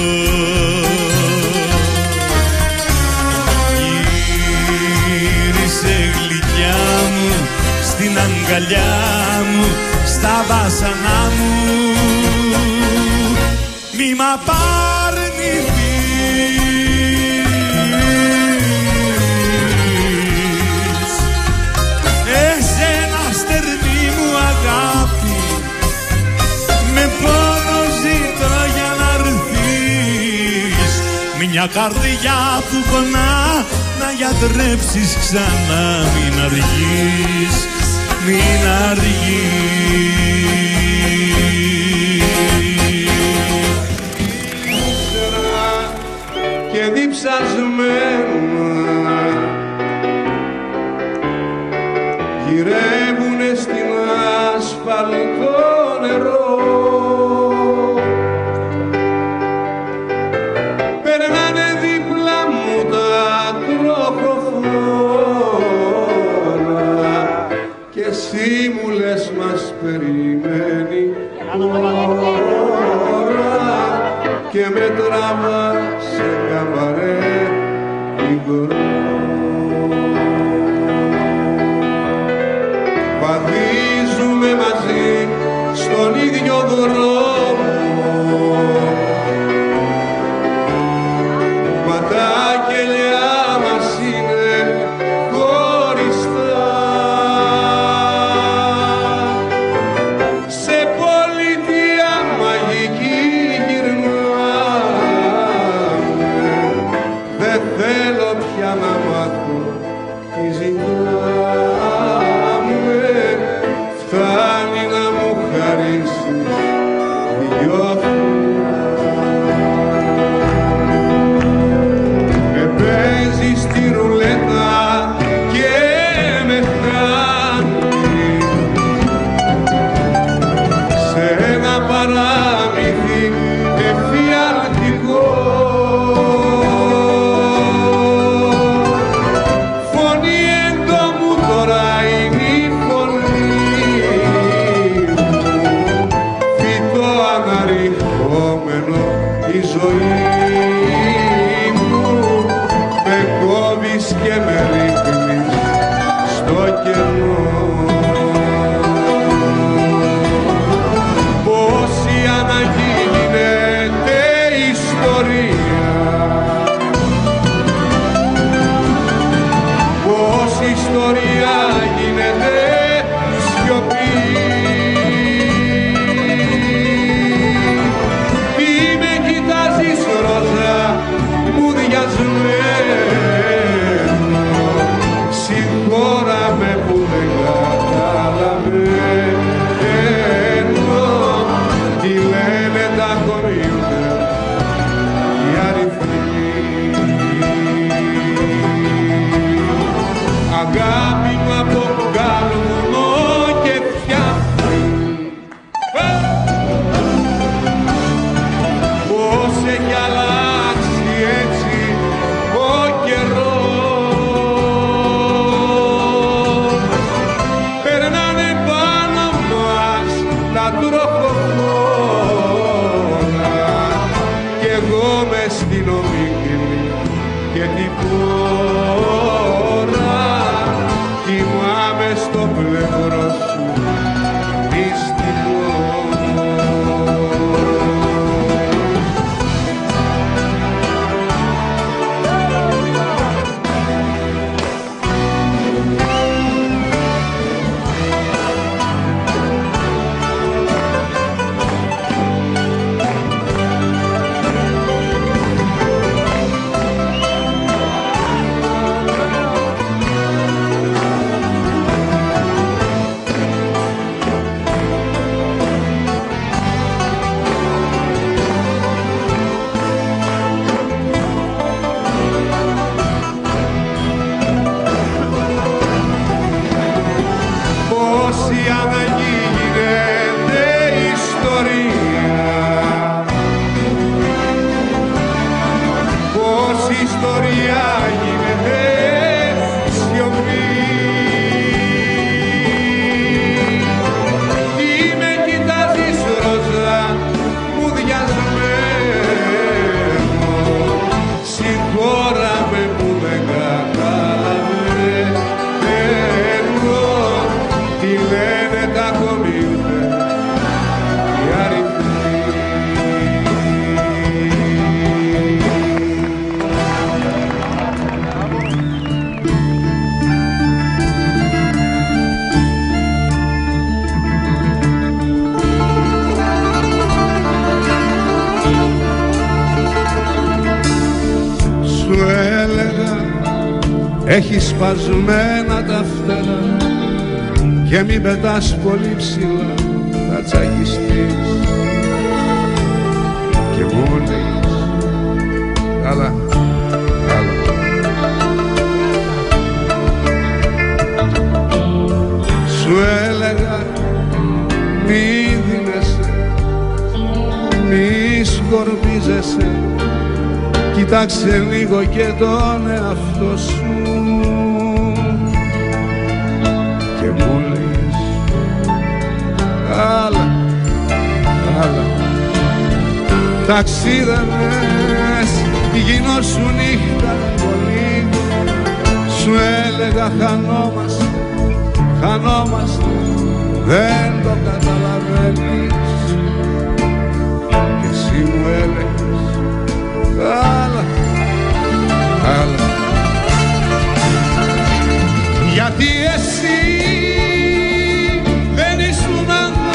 Γύρισε γλυκιά μου στην αγκαλιά μου, στα βάσανά μου, μη μ' απαρνηθείς. Εσένα στερνή μου αγάπη, με πόνο ζητώ για να έρθεις. Μια καρδιά που πονά να γιατρέψεις ξανά, μην αργείς, μην αργείς. Και διψασμένα γυρεύουνε στην ασφαλτό νερό, περνάνε δίπλα μου τα τροχοφόρα και εσύ μου λες μας περιμένει ώρα και με τραβά σε καμπαρέ υγρό. Βαδίζουμε μαζί στον ίδιο δρόμο, μα τα κελιά μας είναι χωριστά. Σε πολιτεία μαγική γυρνάμε, δεν θέλω πια να αν γίνεται ιστορία, πως η ιστορία γίνεται σιωπή. Τι με κοιτάζεις ροζά μου διασμένο, συγχώρα με που δεν καταλαβαίνω τι λένε τα κομμάτια οι αριθμοί. Σου έλεγα έχει σπασμένα τα φτερά και μην πετάς πολύ ψηλά, θα τσακιστείς. Και μου λες καλά, καλά. Σου έλεγα μη δίνεσαι, μη σκορπίζεσαι, κοίταξε λίγο και τον εαυτό σου. Και μου λες άλλα, άλλα. Ταξίδευες τη γινό σου νύχτα πολύ, σου έλεγα χανόμαστε, χανόμαστε, δεν το καταλαβαίνεις. Και εσύ μου έλεγες άλλα, άλλα. Γιατί εσύ δεν ήσουν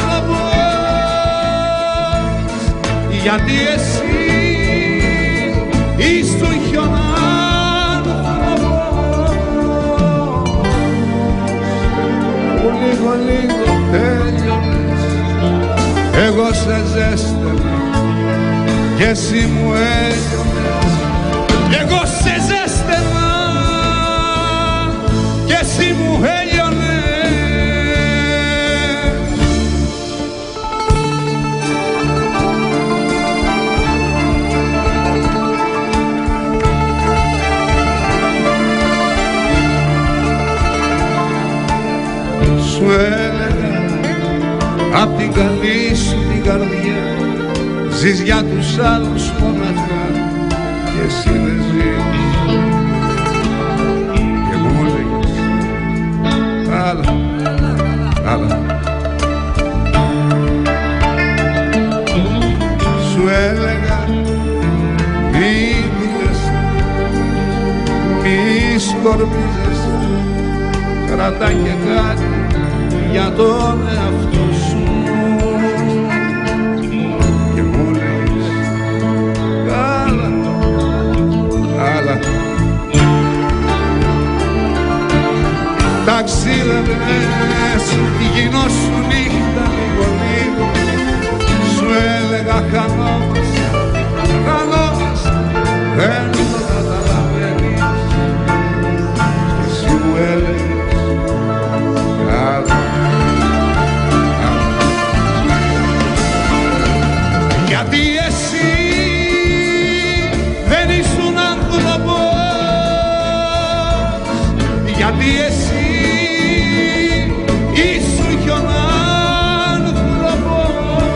άνθρωπος, γιατί εσύ ήσουν χιονάνθρωπος, που λίγο λίγο τέλειωνες, εγώ σε ζέστανα και εσύ μου έλειωνες. Εγώ σε ζέστανα και εσύ μου έλειωνες. Σου έλεγα απ' την καλή σου την καρδιά ζεις για τους άλλους μοναχά και εσύ δεν ζεις. Και μου λέγες άλλα, άλλα. Σου έλεγα μη δίνεσαι, μη σκορπίζεσαι, κρατά και κάτι για τον εαυτό σου. Και μου λες άλλα, άλλα. Ταξίδευες τη γινό σου νύχτα λίγο λίγο, σου έλεγα χανόμαστε, χανόμαστε, δεν το καταλαβαίνεις. Και εσύ μου έλεγες άλλα, άλλα. Γιατί εσύ δεν ήσουν άνθρωπος, γιατί εσύ ήσουν χιονάνθρωπος,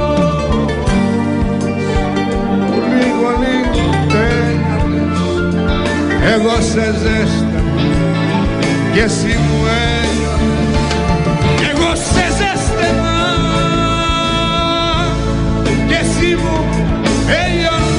που λίγο λίγο τέλειωνες, εγώ σε ζέστανα και εσύ μου έλειωνες. Εγώ σε ζέστανα και εσύ μου έλειωνες.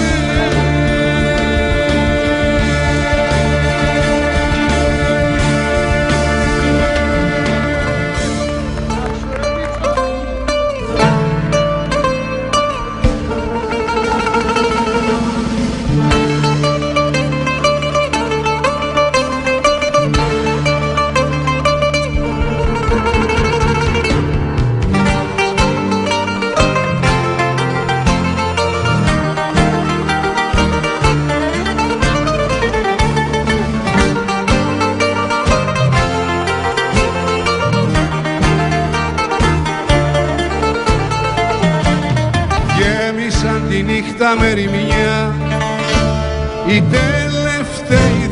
τη νύχτα με ρημιά οι τελευταίοι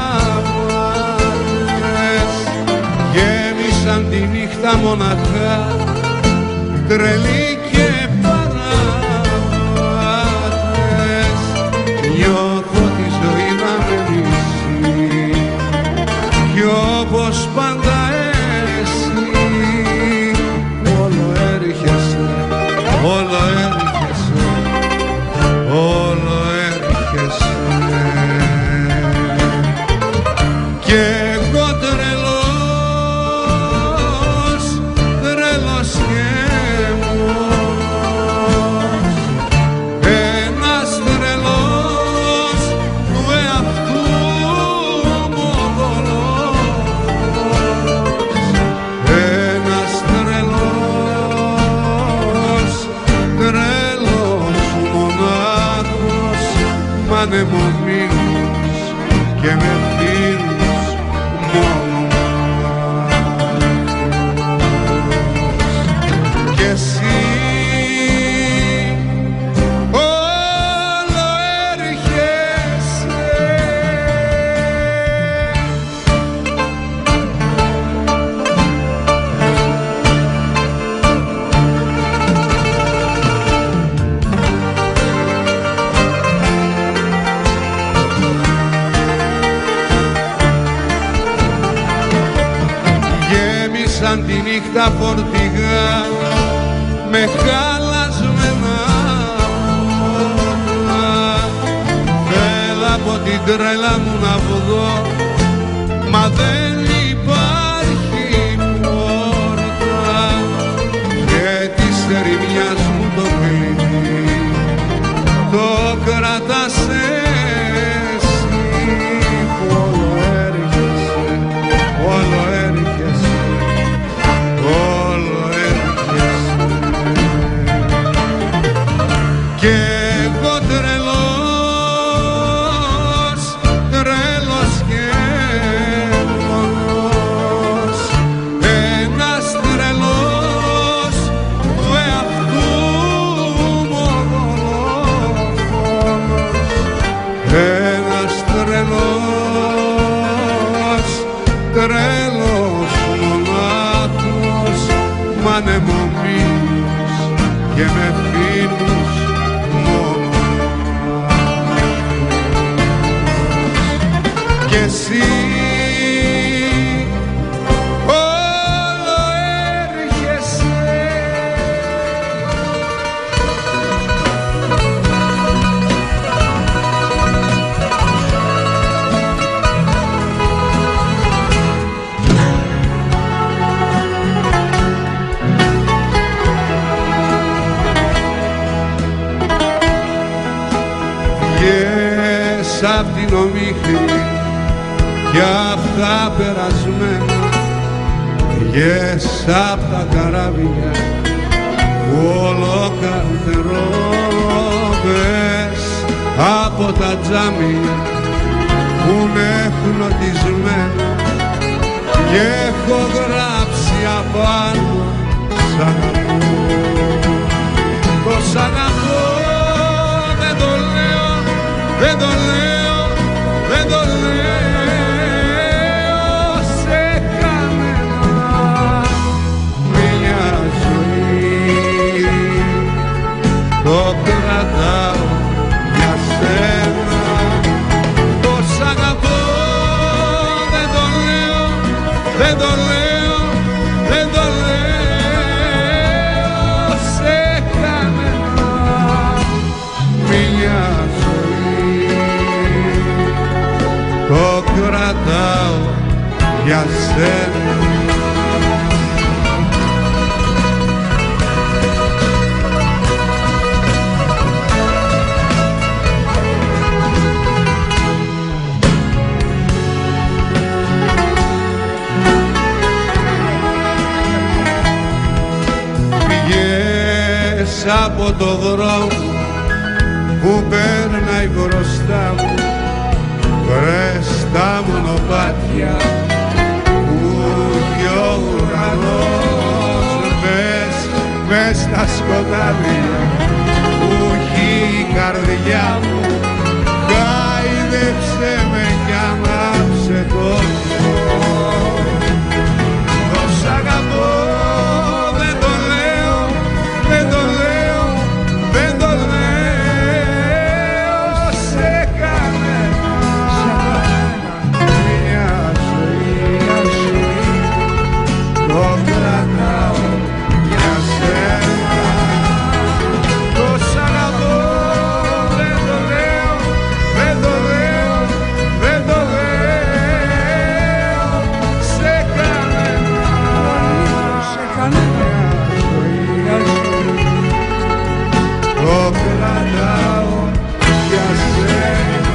διάβολες, γέμισαν τη νύχτα μοναχά τρελοί και παραβάτες. Νιώθω τη ζωή να με μισεί κι όπως πάντα εσύ όλο έρχεσαι, όλο έρχεσαι, όλο έρχεσαι. Και εγώ τρελός, τρελός και μόνος, ένας τρελός του εαυτού μου ο δολός, ένας τρελός, τρελός μονάχος, μανεμωμένος και με φίλους μόνο μονάχος. Κι εσύ όλο έρχεσαι. Γέμισαν τη νύχτα φορτηγά με χαλασμένα φώτα. Θέλω από την τρέλα μου να βγω, μα δεν υπάρχει πόρτα. Και της ερημιάς μου το κλειδί το κρατάς εσύ που όλο έρχεσαι, όλο έρχεσαι, όλο έρχεσαι. Και εγώ τρελός, τρελός και μόνος, ένας τρελός του εαυτού μου ο δολοφόνος, ένας τρελός, τρελός μονάχος, μανεμωμένος και με φίλους μόνο μονάχος. Κι εσύ όλο έρχεσαι. Βγες απ' την ομίχλη κι απ' τα περασμένα, βγες απ' τα καράβια που όλο καρτερώβες, από τα τζάμια που είναι χνοτισμένα και έχω γράψει απάνω σ' αγαπώ. Το σ' αγαπώ δεν το λέω, δεν το λέω, δεν το λέω σε κανένα. Μια ζωή το κρατάω για σένα. Το σ' αγαπώ δεν το λέω, δεν το λέω, δεν το λέω σε κανένα. Μια το κρατάω για σένα. Πήγες από το δρόμο που περνάει μπροστά μου, βρες τα μονοπάτια που κι ο ουρανός μες, μες στα σκοτάδια που έχει η καρδιά μου, χάιδεψε με κι ανάψε το φως. Το σ' αγαπώ, δεν το λέω, δεν το λέω, δεν το λέω. Σε κανένα, μια ζωή, μια ζωή, το κρατάω για σένα. Το σ' αγαπώ, δεν το λέω, δεν το λέω, δεν το λέω. Σε κανένα, σε κανένα, μια ζωή, το κρατάω για σένα.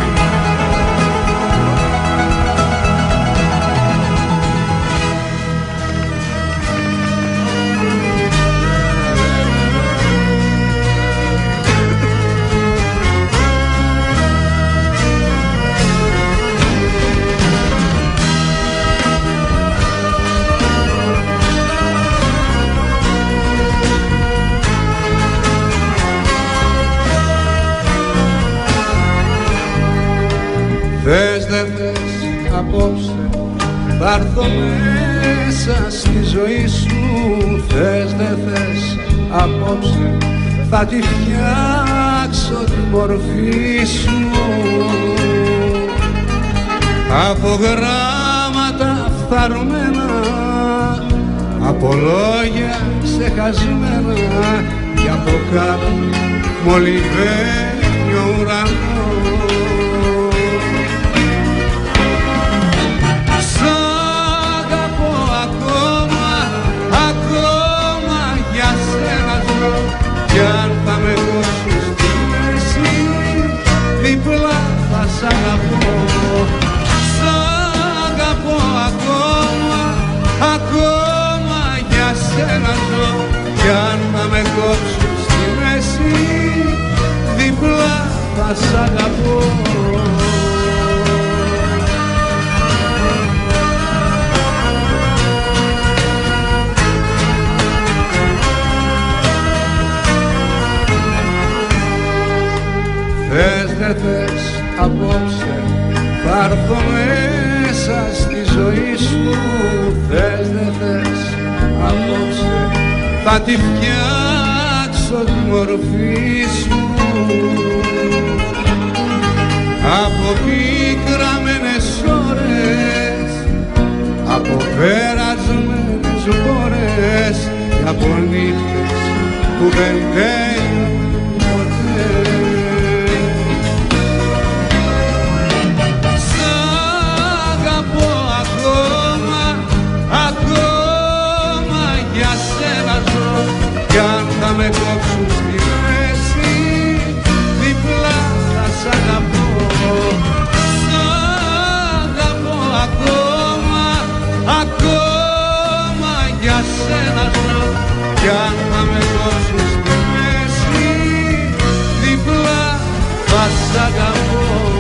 Θες δεν θες απόψε θα έρθω μέσα στη ζωή σου. Θες δεν θες απόψε θα τη φτιάξω τη μορφή σου. Από γράμματα φθαρμένα, από λόγια ξεχασμένα και από κάποιον μολυβένιο ουρανό. Κι αν θα με δώσεις στη μέση, διπλά θα σ' αγαπώ. Σ' αγαπώ ακόμα, ακόμα για σένα ζω. Κι αν θα με κόψεις στη μέση, διπλά θα σ' αγαπώ. Θες δεν θες απόψε θα έρθω μέσα στη ζωή σου. Θες δεν θες απόψε θα τη φτιάξω τη μορφή σου. Από πικραμένες ώρες, από περασμένες ώρες και από νύχτες που δεν τέλειον ποτέ. Κι αν θα με κόψουν στη μέση, διπλά θα σ' αγαπώ. Σ' αγαπώ ακόμα, ακόμα για σένα ζω. Κι αν θα με κόψουν στη μέση, διπλά θα σ' αγαπώ.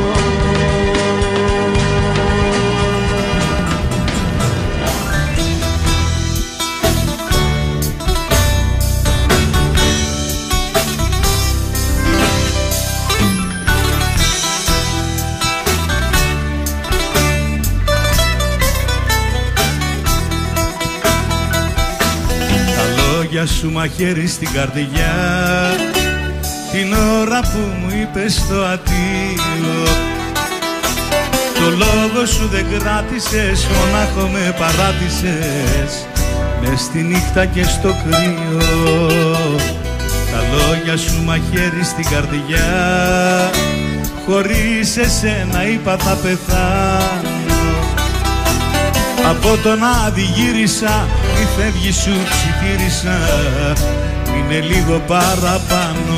Σου μαχαίρι στην καρδιά την ώρα που μου είπες το αντίο. Το λόγο σου δεν κράτησες, μονάχο με παράτησες μες στη νύχτα και στο κρύο. Τα λόγια σου μαχαίρι στην καρδιά, χωρίς εσένα είπα θα πεθάνω. Από τον άδει γύρισα, μη φεύγει σου ψιθύρισα, είναι λίγο παραπάνω.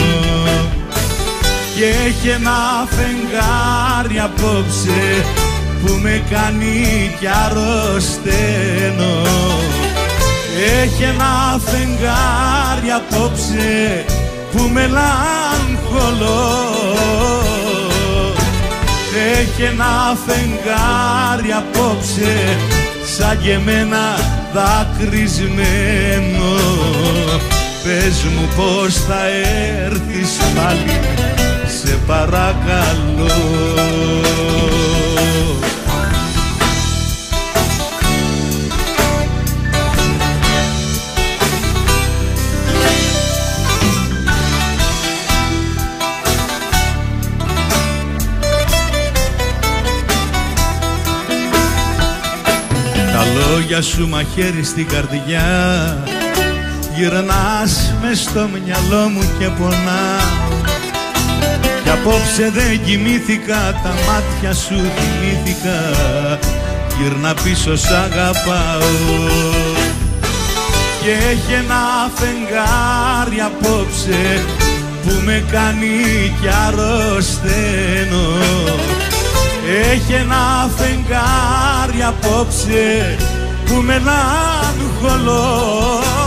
Και έχει ένα φεγγάρι απόψε που με κάνει κι αρρωσταίνω. Έχει ένα φεγγάρι απόψε που μελαγχολώ. Έχει ένα φεγγάρι απόψε σαν και εμένα δακρυσμένο. πες μου πως θα έρθεις πάλι, σε παρακαλώ. Τα λόγια σου μαχαίρι στην καρδιά, γυρνάς μες στο μυαλό μου και πονάω. Κι απόψε δεν κοιμήθηκα, τα μάτια σου θυμήθηκα, γυρνά πίσω σ' αγαπάω. Και έχει ένα φεγγάρι απόψε που με κάνει κι αρρωσταίνω. Έχει ένα φεγγάρι απόψε που με αγχολώ.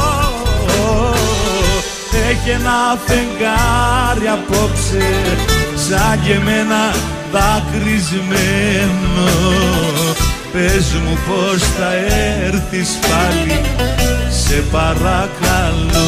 Έχει ένα φεγγάρι απόψε σαν και εμένα δακρυσμένο. Πες μου πως θα έρθεις πάλι, σε παρακαλώ.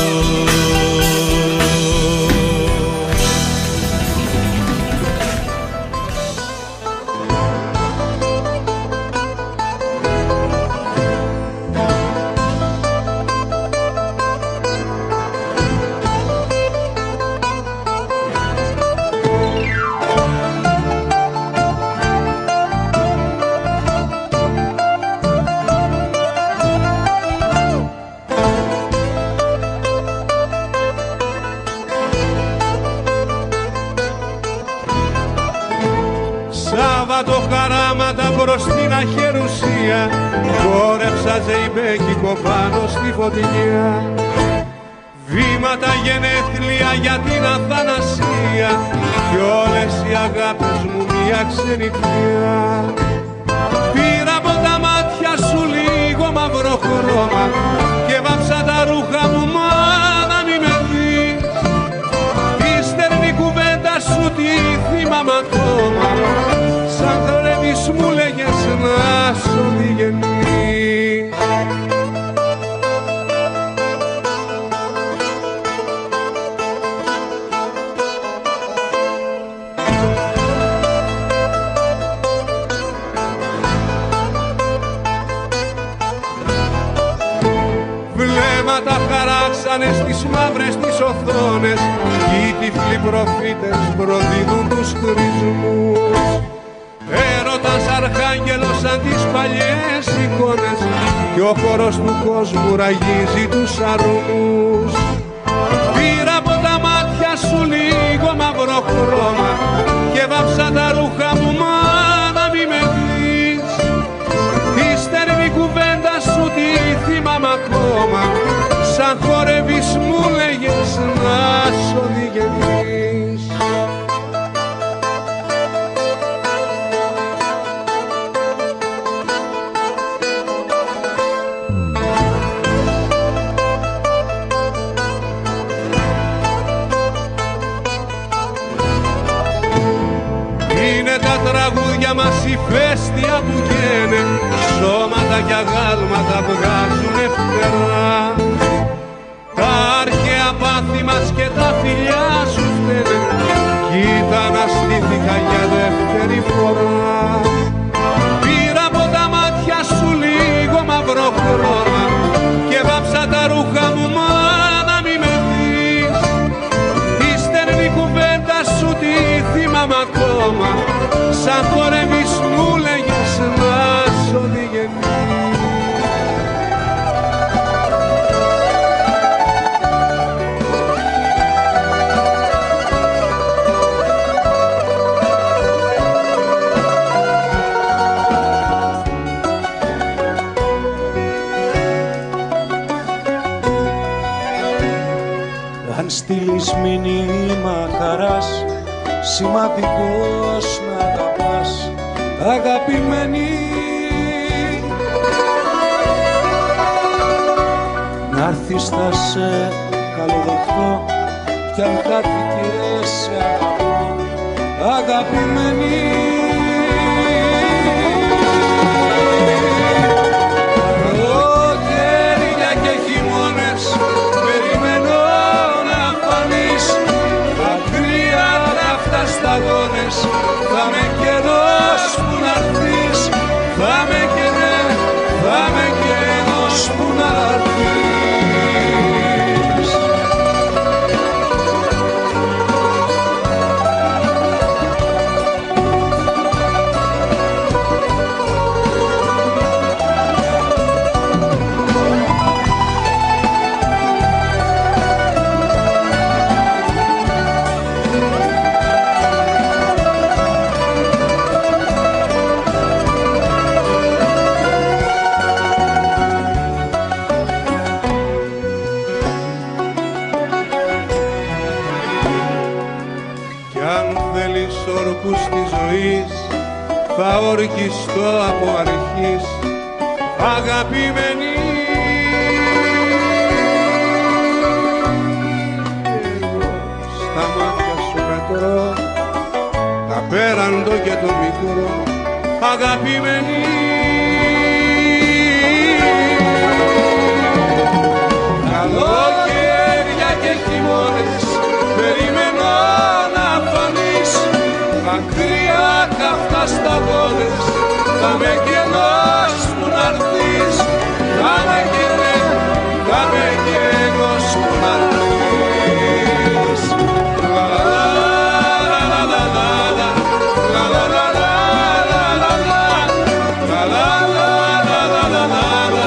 Σάββατο χαράματα προς την αχερουσία, χόρεψα ζεϊμπέκικο πάνω στη φωτιά. Βήματα γενέθλια για την αθανασία κι όλες οι αγάπες μου μια ξενυχτιά. Πήρα από τα μάτια σου λίγο μαύρο χρώμα και βάψα τα ρούχα μου, μα να μη με δεις. Η στερνή κουβέντα σου τι θυμάμαι ακόμα, σαν θρεύεις μου λέγες να σου διγενείς. Βλέμματα χαράξανε στις μαύρες τις οθόνες κι οι τυφλοί προφήτες προδίδουν τους χρησμούς. Έρωτας αρχάγγελος σαν τις παλιές εικόνες κι ο χώρος του κόσμου ραγίζει τους αρμούς. Πήρα από τα μάτια σου λίγο μαύρο χρώμα και βάψα τα ρούχα μου, μα να μη με δεις. Η στερνή κουβέντα σου τι θυμάμαι ακόμα, σαν χορεύεις μου λέγες να σ' οδηγηθείς. Είναι τα τραγούδια μας ηφαίστεια που καίνε, σώματα κι αγάλματα βγάζουνε φτερά. Τα αρχαία πάθη μας και τα φιλιά σου φταίνε, κοίτα να στήθηκα για δεύτερη φορά. Πήρα από τα μάτια σου λίγο μαύρο χρώμα και βάψα τα ρούχα μου, μα να μη με δεις. Η στερνή κουβέντα σου τι θυμάμαι ακόμα, σαν χορεύεις μου λέγες να σ' οδηγενείς. Αν στείλεις μήνυμα χαράς, σημαντικός να αγαπάς, αγαπημένη, να'ρθεις θα σε καλοδεχτώ κι αν χάθηκες σε αγαπώ, αγαπημένη. Καλοκαίρια και χειμώνες περιμένω τρόπους της ζωής θα ορκιστώ από αρχής, αγαπημένη. Εγώ στα μάτια σου μετρώ τα πέραντο και το μικρό, αγαπημένη. Καλοκαίρια και χειμώνες περιμένω να φανείς, μακριά καυτά σταγόνες θα με κενός που να'ρθείς, θα με κενέ, θα με κενός που να'ρθείς. Λα λα λα λα λα λα λα λα λα λα λα λα λα.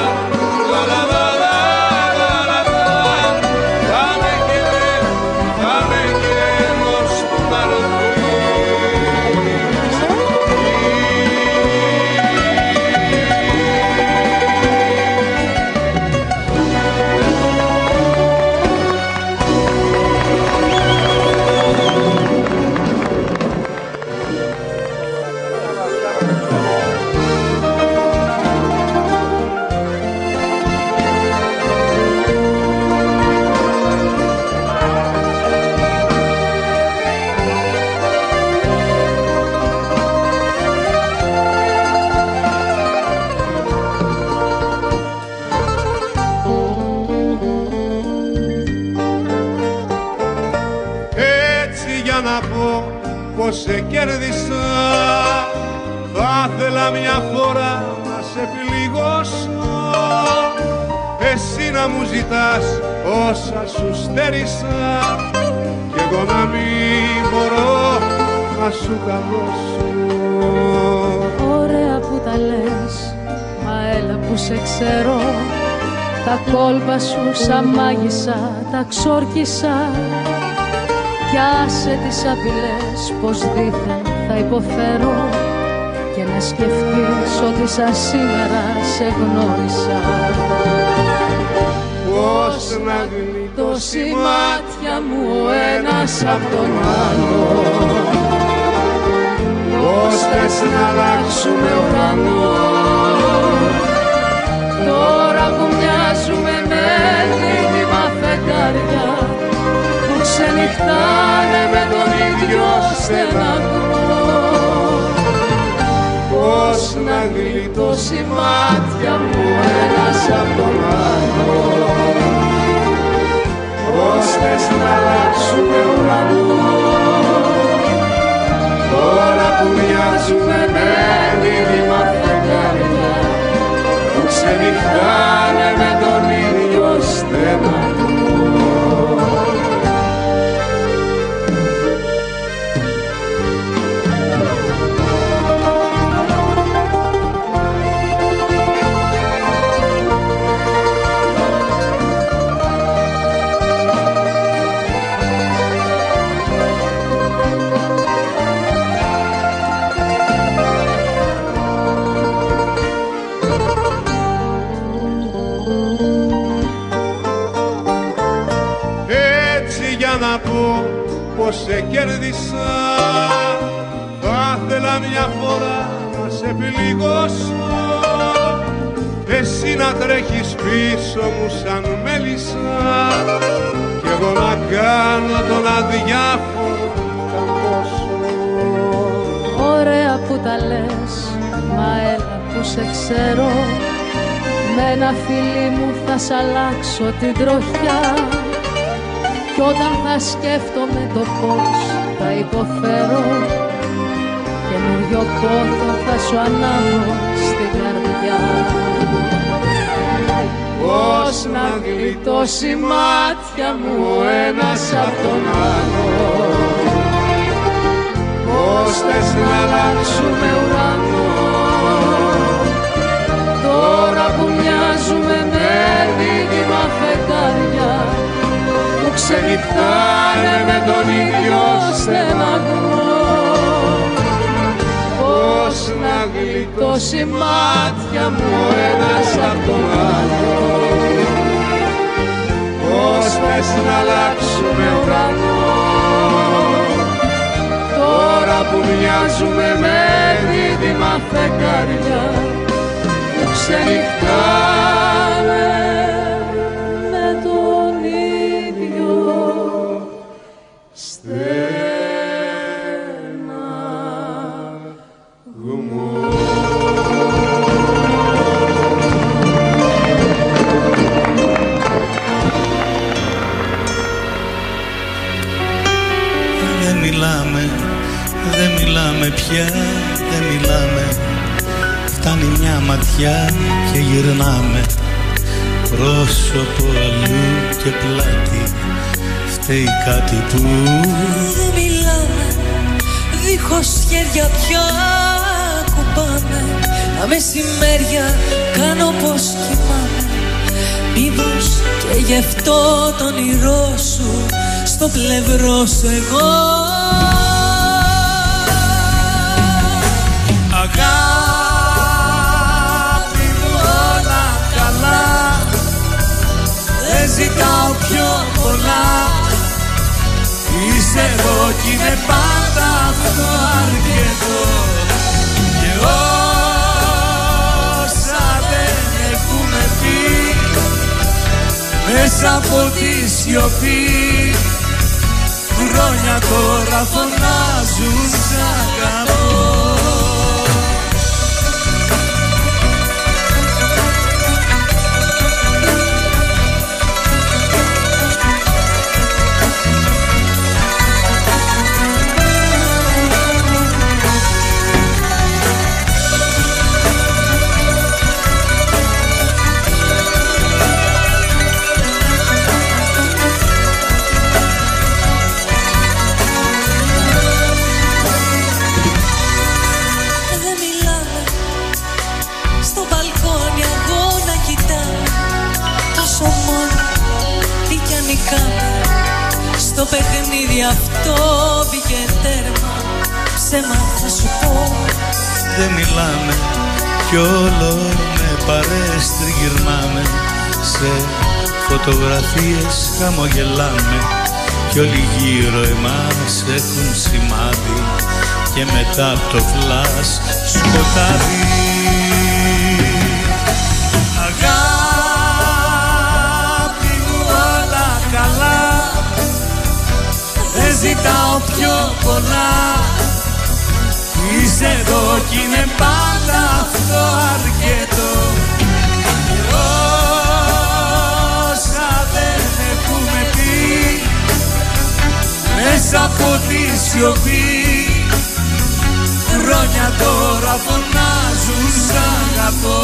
Πως σε κέρδισα, θα ήθελα μια φορά να σε πληγώσω, εσύ να μου ζητάς όσα σου στέρισα κι εγώ να μην μπορώ να σου τα δώσω. Ωραία που τα λες, μα έλα που σε ξέρω, τα κόλπα σου σαν μάγισσα τα ξόρκισα. Κι άσε τις απειλές πως δήθεν θα υποφέρω και να σκεφτείς ότι σαν σήμερα σε γνώρισα. Πώς να γλιτώσει η μάτια μου ο ένας απ' τον άλλο, πώς θες να αλλάξουμε ουρανό, τώρα που μοιάζουμε με δίδυμα φεγγάρια που ξενυχτάνε με τον ίδιο στεναγμό. Πώς να γλιτώσει η μάτια μου ένας απ' τον άλλο, πώς θες να αλλάξουμε ουρανό, τώρα που μοιάζουμε με δίδυμα φεγγάρια που ξενυχτάνε με τον ίδιο στεναγμό. Πως σε κέρδισα, θα ήθελα μια φορά να σε πληγώσω, εσύ να τρέχεις πίσω μου σαν μέλισσα κι εγώ να κάνω τον αδιάφορο καμπόσο. Ωραία που τα λες, μα έλα που σε ξέρω, με ένα φιλί μου θα σ' αλλάξω την τροχιά. Κι όταν θα σκέφτομαι το πώς θα υποφέρω, καινούριο πόθο θα σου ανάβω στην καρδιά. Πώς να γλιτώσει η μάτια μου ο ένας απ' τον άλλο, πώς θες να αλλάξουμε ουρανό, τώρα που μοιάζουμε με δίδυμα φεγγάρια που ξενυχτάνε με τον ίδιο στεναγμό. Πώς να γλιτώσει η μάτια μου ο ένας απ' τον άλλο, πώς θες να αλλάξουμε ουρανό, τώρα που μοιάζουμε με δίδυμα φεγγάρια που ξενυχτάνε με τον ίδιο στεναγμό. Δεν μιλάμε, δεν μιλάμε πια, δεν μιλάμε. Φτάνει μια ματιά και γυρνάμε πρόσωπο αλλού και πλάτη. Φταίει κάτι που δεν μιλάμε, δίχως χέρια πια κουμπάμε. Τα μεσημέρια κάνω πως κοιμάμαι. Μήπως και γι' αυτό το όνειρό σου στο πλευρό σου εγώ. Αγάπη μου όλα καλά, δεν ζητάω πιο πολλά. Είσαι εδώ κι είναι πάντα αυτό αρκετό. Και όσα δεν έχουμε πει μέσα από τη σιωπή, χρόνια τώρα φωνάζουν σ' αγαπώ. Στο παιχνίδι αυτό μπήκε τέρμα, ψέμα θα σου πω. Δεν μιλάμε κι όλο με παρέες τριγυρνάμε. Σε φωτογραφίες χαμογελάμε κι όλοι γύρω εμάς έχουν σημάδι. Και μετά από το φλας σκοτάδι. Αγάπη μου όλα καλά, δεν ζητάω πιο πολλά. Είσαι εδώ κι είναι πάντα αυτό αρκετό. Και όσα δεν έχουμε πει μέσα από τη σιωπή, χρόνια τώρα φωνάζουν σ' αγαπώ.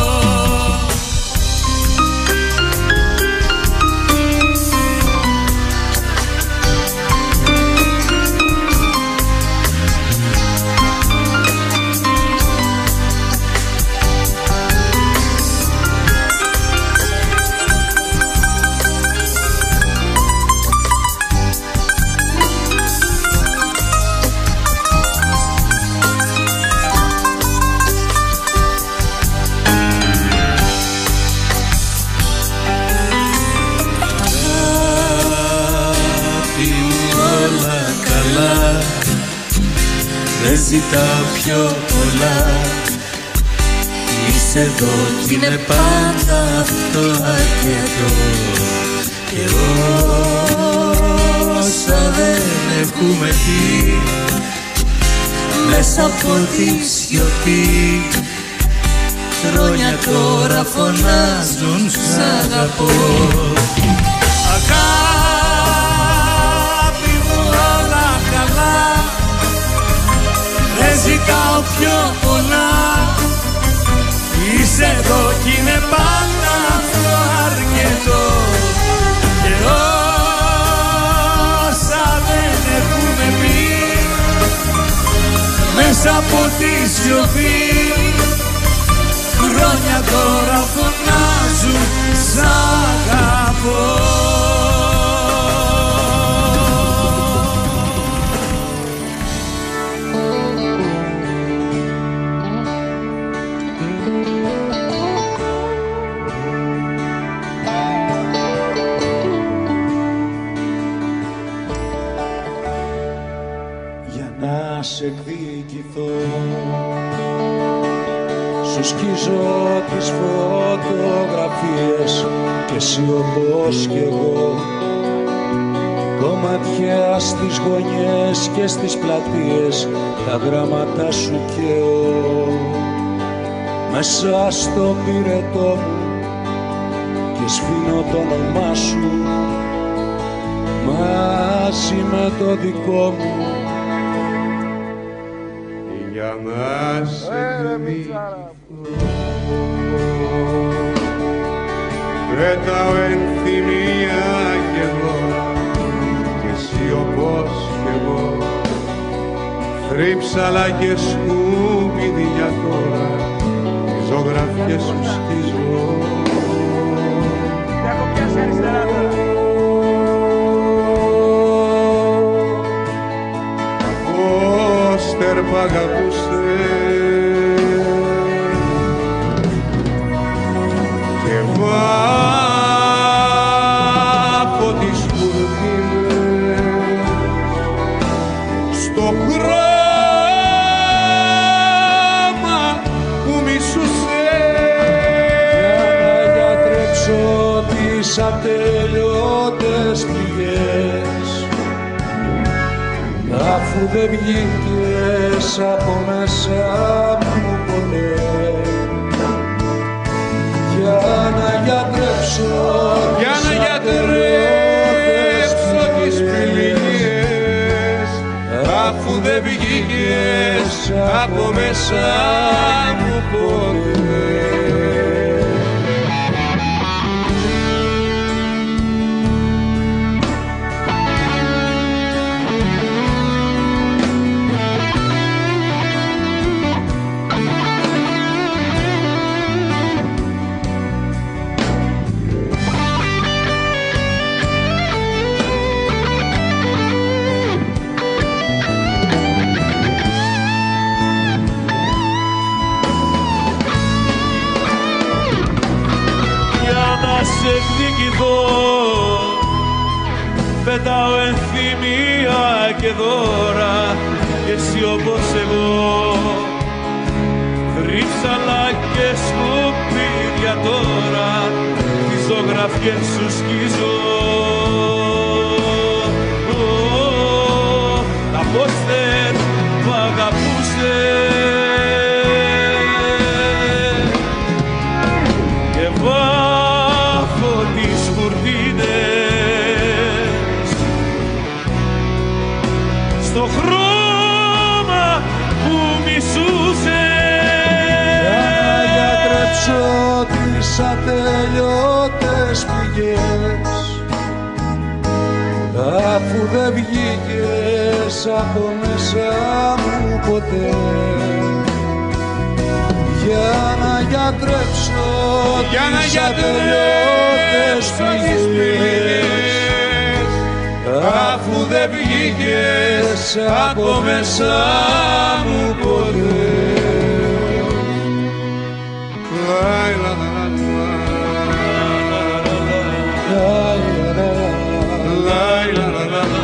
Δεν ζητάω πιο πολλά. Είσαι εδώ κι είναι πάντα αυτό αρκετό. Και όσα δεν έχουμε πει μέσα από τη σιωπή, χρόνια τώρα φωνάζουν σ' αγαπώ. Αγάπη μου όλα καλά, δεν ζητάω πιο πολλά. Είσαι εδώ κι είναι πάντα αυτό αρκετό. Και όσα δεν έχουμε πει μέσα από τη σιωπή, χρόνια τώρα φωνάζουν σ' αγαπώ. Να να σε εκδικηθώ. Σου σκίζω τις φωτογραφίες και εσύ όπως κι εγώ, κομμάτια στις γωνιές και στις πλατείες, τα γράμματα σου καίω μέσα στο πυρετό μου και σβήνω το όνομά σου μαζί με το δικό μου. Για να σε εκδικηθώ πέταω ενθυμία και δώρα κι εσύ όπως κι εγώ, θρύψαλα και σκουπίδια τώρα, τις ζωγραφιές σου σκίζω. Έχω πιάσει αριστερά τώρα. Πώς τερπ' αγαπούσε και βάφω τις κουρδίνες στο χρώμα που μισούσε, για να γιατρέψω τις ατελειώτες πληγές, αφού δεν βγήκες από μέσα μου ποτέ. Για να γιατρέψω για να γιατρέψω τις πληγές, αφού δεν βγήκες από μέσα μου ποτέ. Σε εκδικηθώ πετάω ενθυμία και δώρα κι εσύ όπως εγώ, θρύψαλα και σκουπίδια τώρα, τις ζωγραφιές σου σκίζω. Τα πόστερ που αγαπούσε και βάφω τις κουρτίνες στο χρώμα που μισούσε, για να γιατρέψω τις ατελειώτες πληγές, αφού δεν βγήκες από μέσα μου ποτέ. Για να γιατρέψω για να τις ατελειώτες πληγές, αφού δεν βγήκες από μέσα μου ποτέ. Λαϊ, λα, λα, λα. Λαϊ, λα, λα, λα, λα.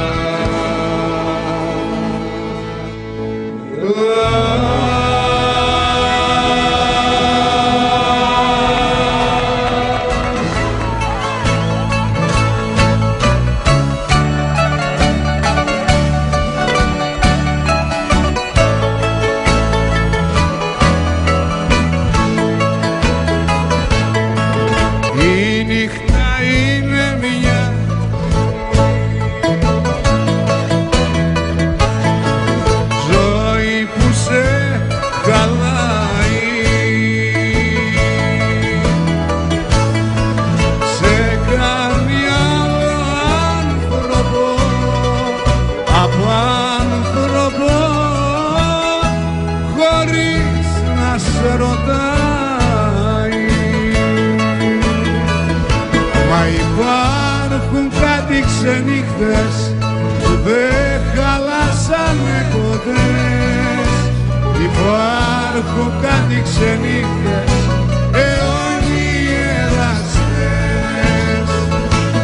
Νύχτες που δεν χαλάσανε ποτέ. Υπάρχουν κάτι ξενύχτες αιώνιοι εραστές,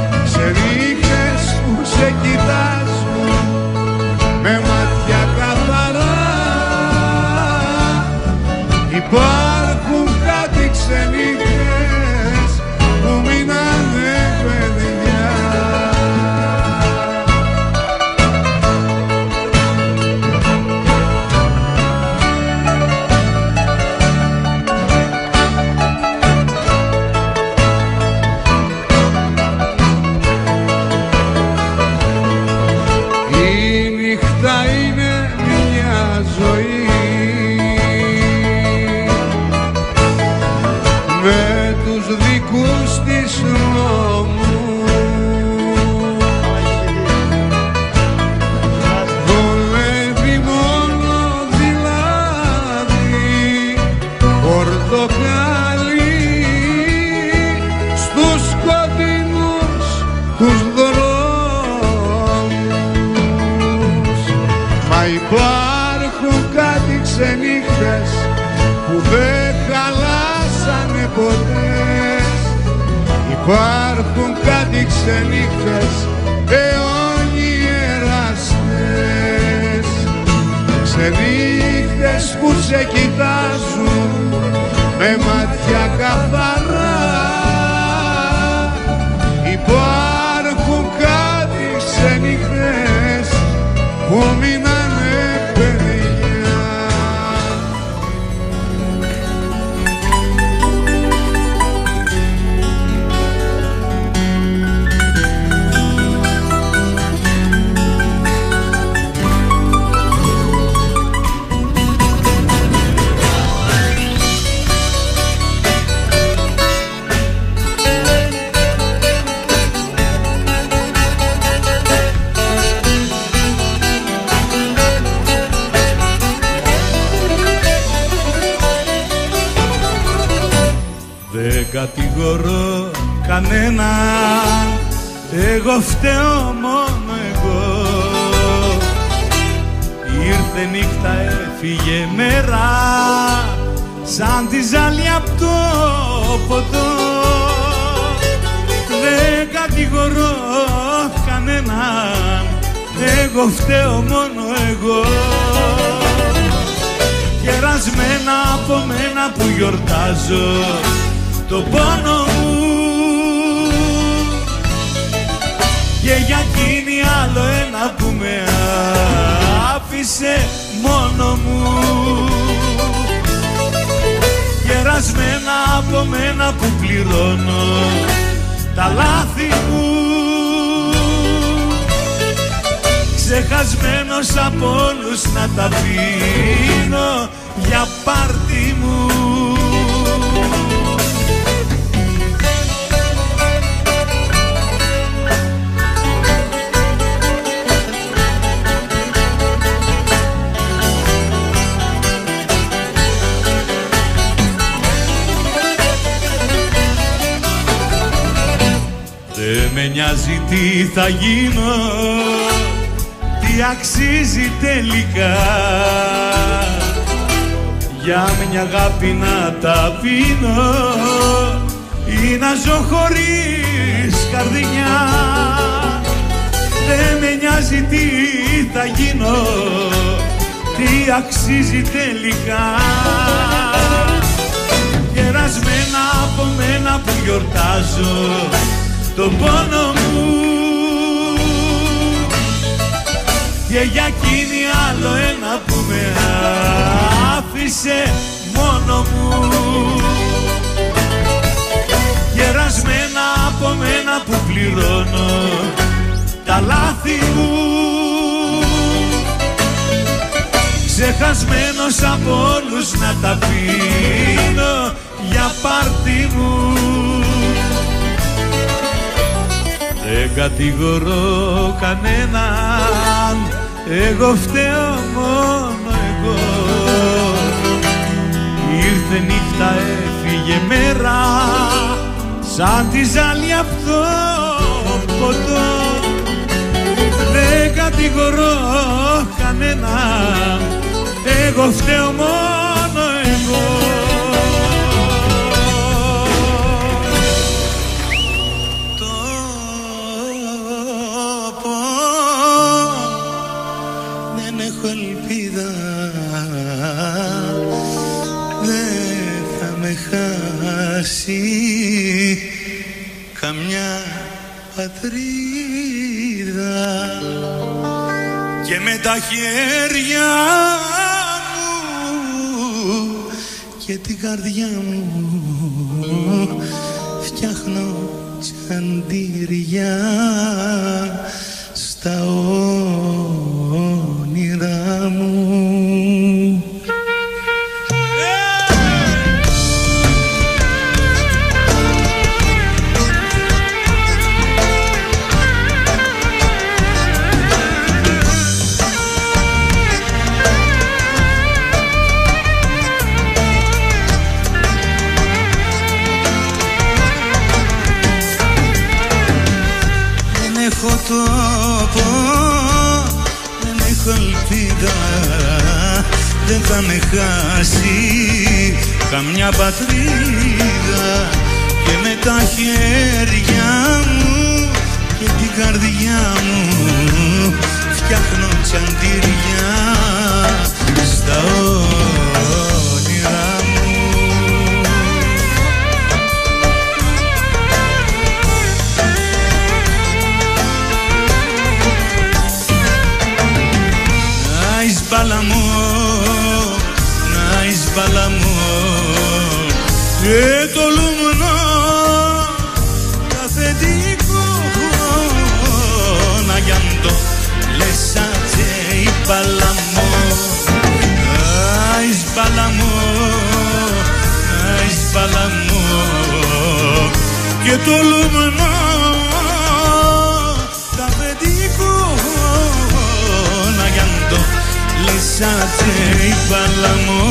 ξενύχτες που σε κοιτάζουν με μάτια καθόλου Υπάρχουν κάτι ξενύχτες που δεν χαλάσανε ποτέ. Υπάρχουν κάτι ξενύχτες αιώνιοι εραστές. Ξενύχτες που σε κοιτάζουν με μάτια καθαρά. Υπάρχουν κάτι ξενύχτες που μείνανε παιδιά. Δεν κατηγορώ κανέναν, εγώ φταίω μόνο εγώ. Ήρθε νύχτα, έφυγε μέρα, σαν τη ζάλια απ' το ποτό. Δεν κατηγορώ κανέναν, εγώ φταίω μόνο εγώ. Κερασμένα από μένα που γιορτάζω το πόνο μου, και για εκείνη άλλο ένα που με άφησε μόνο μου. Κερασμένα από μένα που πληρώνω τα λάθη μου, ξεχασμένος από όλους να τα πίνω για πάρτι μου. Δεν με νοιάζει τι θα γίνω, τι αξίζει τελικά, για μια αγάπη να τα πίνω ή να ζω χωρίς καρδιά. Δεν με νοιάζει τι θα γίνω, τι αξίζει τελικά. Κερασμένα από μένα που γιορτάζω το πόνο μου, και για εκείνη άλλο ένα που με άφησε μόνο μου. Κερασμένα από μένα που πληρώνω τα λάθη μου, ξεχασμένος από όλους να τα πίνω για πάρτι μου. Δεν κατηγορώ κανέναν, εγώ φταίω μόνο εγώ. Ήρθε νύχτα, έφυγε μέρα, σαν τη ζάλια απ' το ποτό. Δεν κατηγορώ κανέναν, εγώ φταίω μόνο εγώ. Καμιά πατρίδα, και με τα χέρια μου και την καρδιά μου φτιάχνω τσαντήρια στα όνειρά μου. Δεν έχω τόπο, δεν έχω έχω ελπίδα, δεν θα με χάσει καμιά πατρίδα. Και με τα χέρια μου και την καρδιά μου φτιάχνω τσαντήρια στα όνειρά μου. Νάις παλαμό, νάις παλαμό και το λουμνό τα αφεντικό να γιαντώ λες ατσέι παλαμό. Νάις παλαμό, νάις παλαμό και το λουμνό τα αφεντικό να γιαντώ λες ατσέι παλαμό.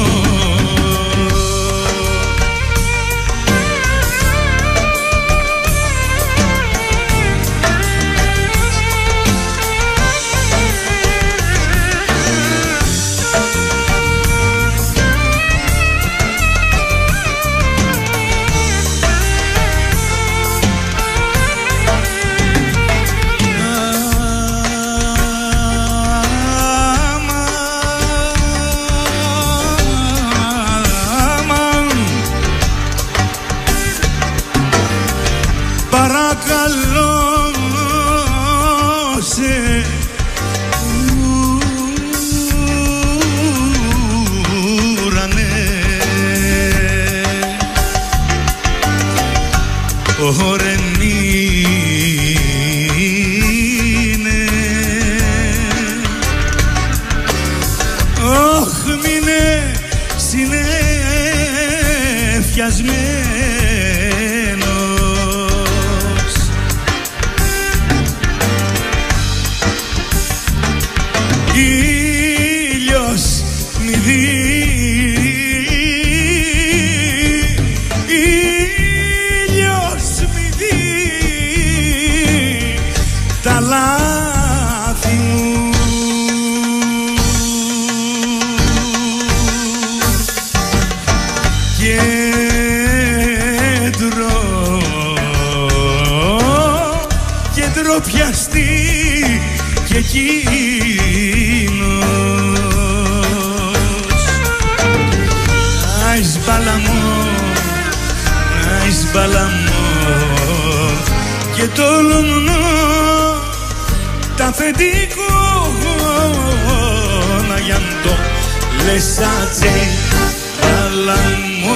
Παρακαλώ σε ουρανέ, ορενίνε, όχ μείνε συνεφιασμένος. Ήλιος μη δει, ήλιος μη δει τα λάθη μου. Κέντρο, κέντρο πιαστεί και εκείνος. Νάις παλαμό, νάις παλαμό και το λουμνό τα αφεντικό να γιαντώ λες ατσέι παλαμό.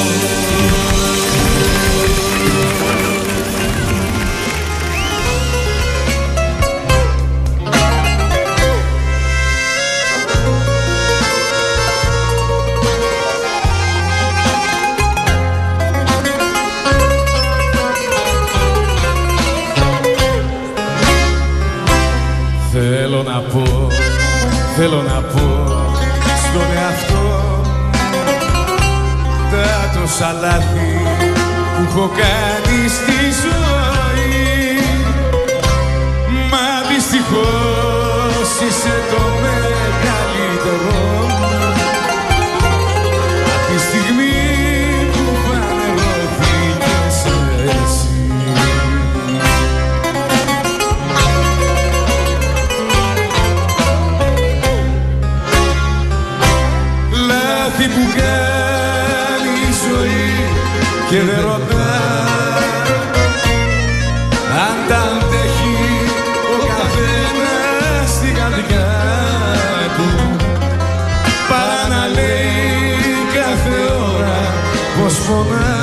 Θέλω να πω, θέλω να πω στον εαυτό τα τόσα λάθη που έχω κάνει στη ζωή. Μα δυστυχώς είσαι το μεγαλύτερο απ' τη στιγμή που φανερώθηκες εσύ. Που κάνει η ζωή και δεν ρωτά αν τα αντέχει ο καθένας στην καρδιά του, παρά να λέει κάθε ώρα πως πονά.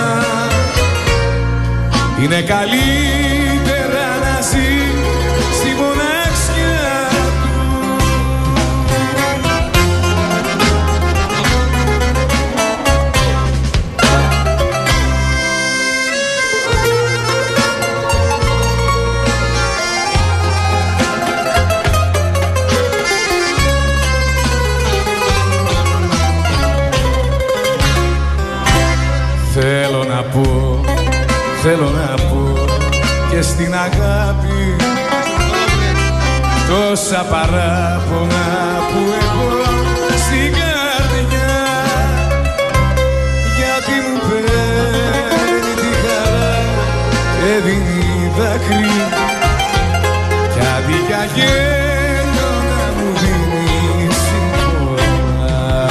Είναι καλύτερα να ζει στη μοναξιά του. Θέλω να πω, θέλω να πω τόσα παράπονα που έχω στην καρδιά, γιατί μου παίρνει τη χαρά και δίνει δάκρυ κι αντί για γέλιο να μου δίνει συμφωνά.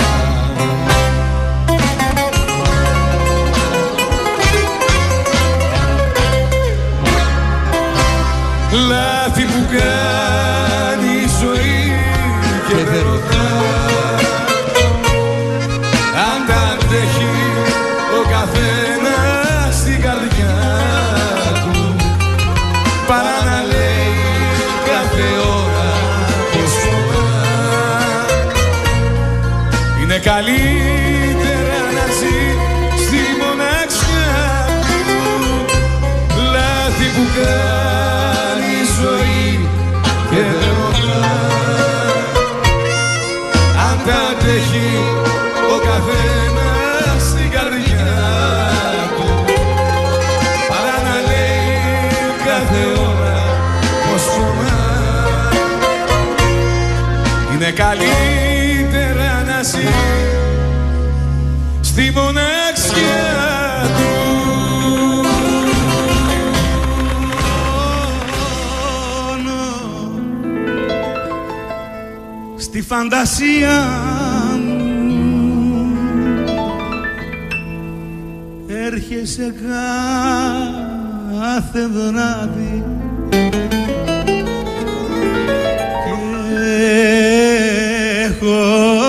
Λάθη που κάνει η ζωή και δεν ρωτά αν τα αντέχει ο καθένας στην καρδιά του, παρά να λέει κάθε ώρα πως φοβά. Είναι καλύτερα να ζει στη μοναξιά του. Λάθη που κάνει η ζωή και δεν ρωτά αν τα αντέχει ο καθένας στην καρδιά του, παρά να λέει κάθε ώρα πως φοβά. Είναι καλύτερα να ζει στη μοναξιά του. Στη φαντασία μου έρχεσαι κάθε βράδυ και έχω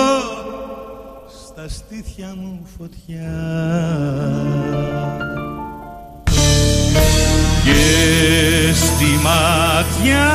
στα στήθια μου φωτιά και στη ματιά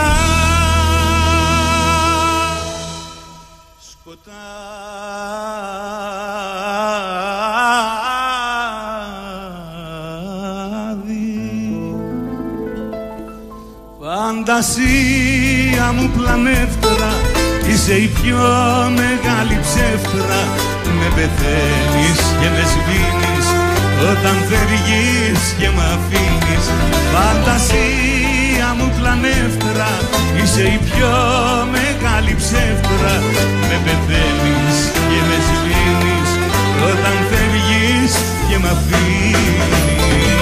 φαντασία μου πλανεύτρα, είσαι η πιο μεγάλη ψεύτρα. Με πεθαίνεις και με σβήνεις όταν φεύγεις και μ' αφήνεις. Φαντασία μου πλανεύτρα, είσαι η πιο μεγάλη ψεύτρα. Με πεθαίνεις και με σβήνεις όταν φεύγεις και μ' αφήνεις.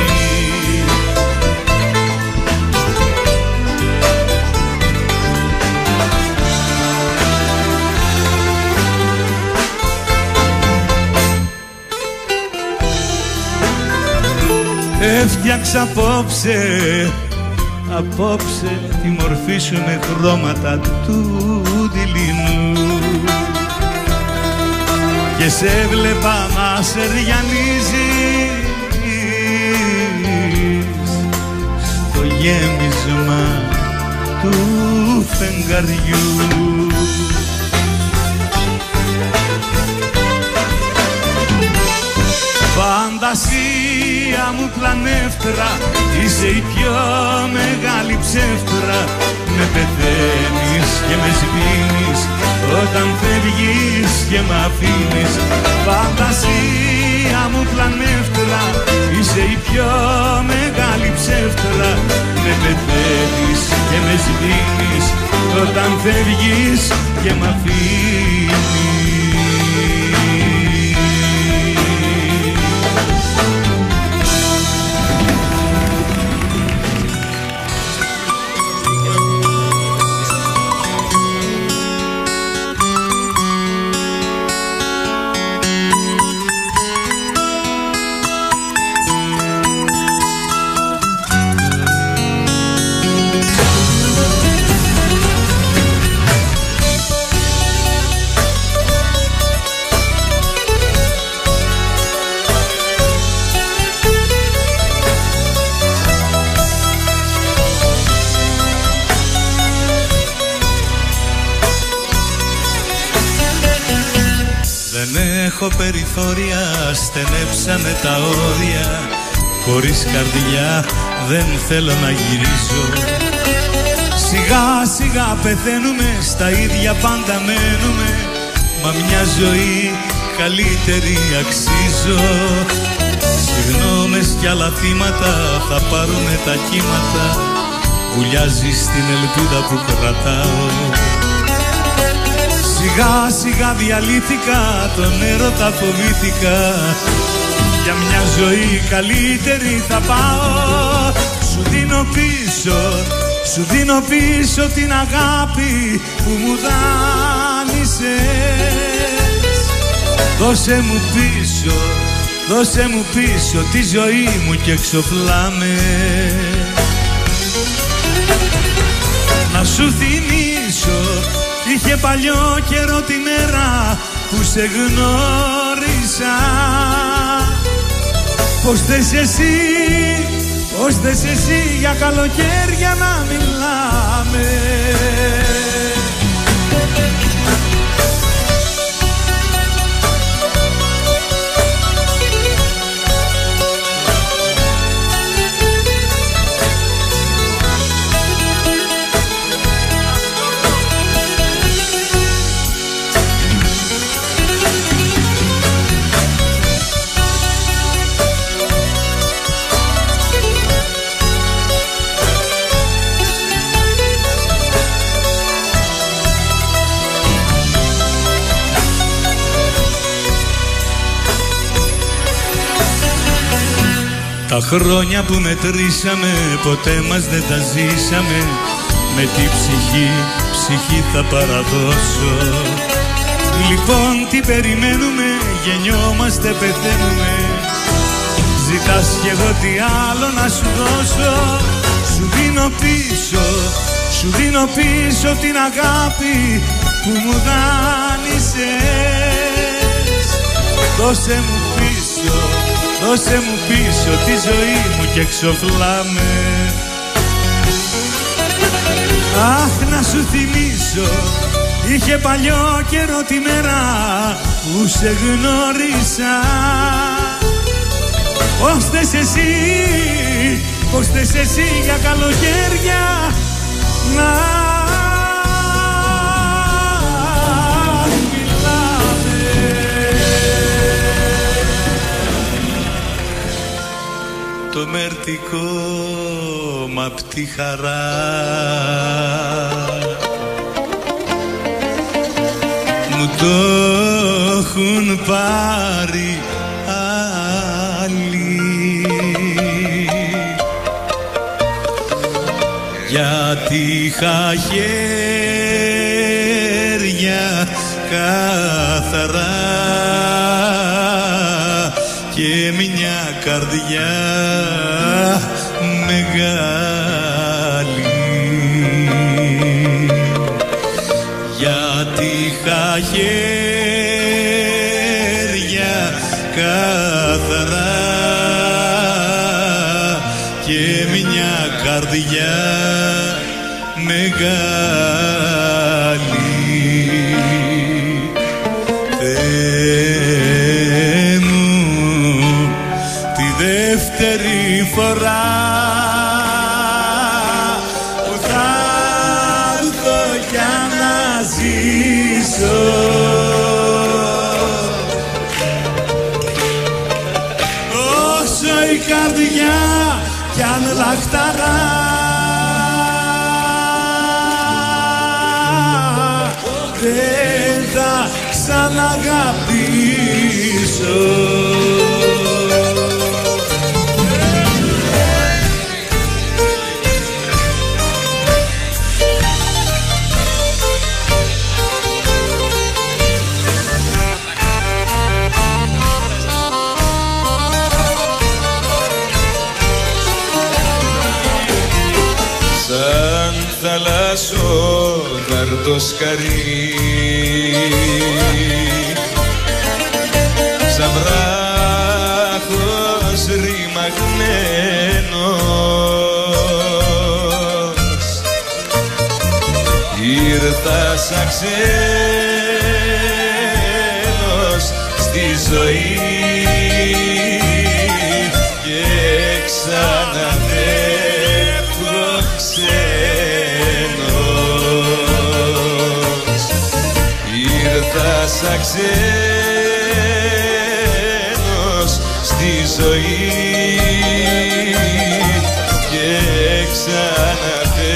Έφτιαξα απόψε, απόψε τη μορφή σου με χρώματα του δειλινού και σε έβλεπα να σεριανίζεις στο γέμισμα του φεγγαριού. Φαντασία μου πλανεύτρα, είσαι η πιο μεγάλη ψεύτρα. Με πεθαίνεις και με σβήνεις όταν φεύγεις και μ' αφήνεις. Φαντασία μου πλανεύτρα, είσαι η πιο μεγάλη ψεύτρα. Με πεθαίνεις και με σβήνεις όταν φεύγεις και μ' αφήνεις. Έχω περιθώρια, στενέψανε τα όρια. Χωρίς καρδιά δεν θέλω να γυρίζω. Σιγά σιγά πεθαίνουμε, στα ίδια πάντα μένουμε. Μα μια ζωή καλύτερη αξίζω. Συγγνώμες κι άλλα θύματα θα πάρουνε τα κύματα. βουλιάζει στην ελπίδα που κρατάω. Σιγά σιγά διαλύθηκα, τον έρωτα φοβήθηκα, για μια ζωή καλύτερη θα πάω. Σου δίνω πίσω, σου δίνω πίσω την αγάπη που μου δάνεισες. Δώσε μου πίσω, δώσε μου πίσω τη ζωή μου και εξοφλάμε. Να σου θυμίσω, είχε παλιό καιρό τη μέρα που σε γνώρισα. Πώς θες εσύ, πώς θες εσύ για καλοκαίρια να μιλάμε. Τα χρόνια που μετρήσαμε ποτέ μας δεν τα ζήσαμε. Με τη ψυχή, ψυχή θα παραδώσω. Λοιπόν τι περιμένουμε, γεννιόμαστε, πεθαίνουμε. Ζητάς κι εγώ τι άλλο να σου δώσω. Σου δίνω πίσω, σου δίνω πίσω την αγάπη που μου δάνεισες. Δώσε μου πίσω, δώσε μου πίσω τη ζωή μου και εξοφλάμε. Αχ, να σου θυμίσω, είχε παλιό καιρό τη μέρα που σε γνώρισα. Πώς θες εσύ, πώς θες εσύ για καλοκαίρια να το μερτικό μ' απ' τη χαρά μου το έχουν πάρει άλλοι. Γιατί είχα χέρια καθαρά και μια καρδιά μεγάλη. Γιατί είχα χέρια καθαρά και μια καρδιά μεγάλη. Δεύτερη φορά που θα έρθω για να ζήσω, όσο η καρδιά κι αν λαχταρά, δεν θα ξαναγαπήσω. Θαλάσσο σκαρί, σαν βράχος ρημαγμένος, ήρθα σαν ξένος στη ζωή και ξαναφεύγω ξένος. Ήρθα σαν ξένος στη ζωή και ξαναφεύγω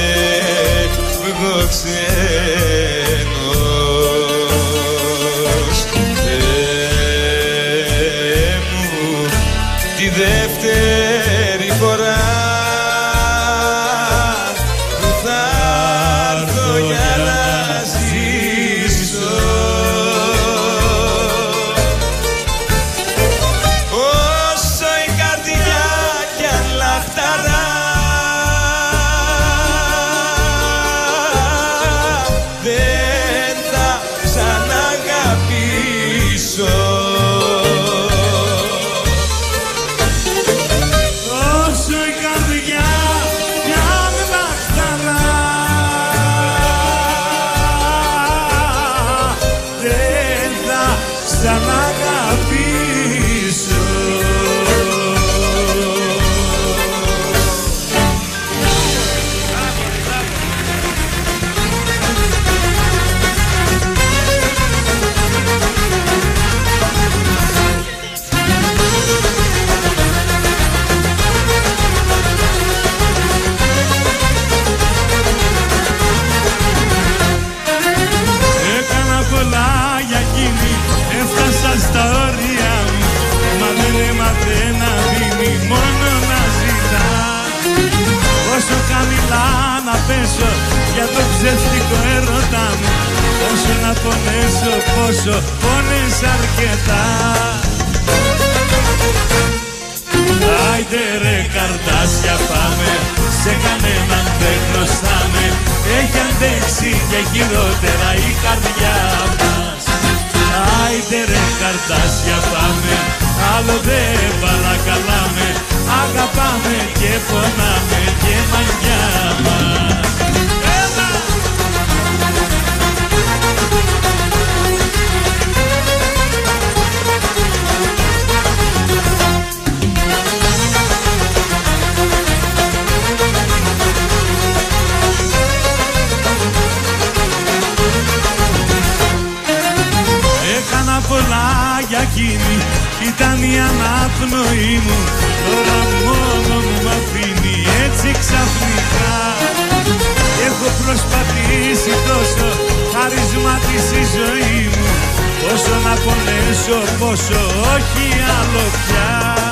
ξένος. Θεέ μου, τη δεύτερη φορά που θα έρθω για να ζήσω, όσο η καρδιά κι αν λαχταρά, δεν θα ξαναγαπήσω. Όσο η καρδιά κι αν λαχταρά, δεν θα ξαναγαπήσω. Έκανα πολλά για εκείνη, έφτασα στα όρια μου, μα δεν έμαθε να δίνει, μόνο να ζητά. Όσο χαμηλά να πέσω για το ψεύτικο έρωτα μου, όσο να πονέσω, πόσο πόνεσα αρκετά. Άιντε ρε καρτάσια πάμε, σε κανέναν δεν χρωστάμε, έχει αντέξει και χειρότερα η καρδιά μας. Άιντε ρε καρτάσια πάμε, άλλο δεν παρακαλάμε, αγαπάμε και πονάμε και μαγιά μας. Έλα! Έκανα πολλά για εκείνη, ήταν η αναπνοή μου, τώρα μόνο μου μ' αφήνει έτσι ξαφνικά. Έχω προσπαθήσει τόσο, χαρισματίσει η ζωή μου, όσο να πονέσω, πόσο όχι άλλο πια.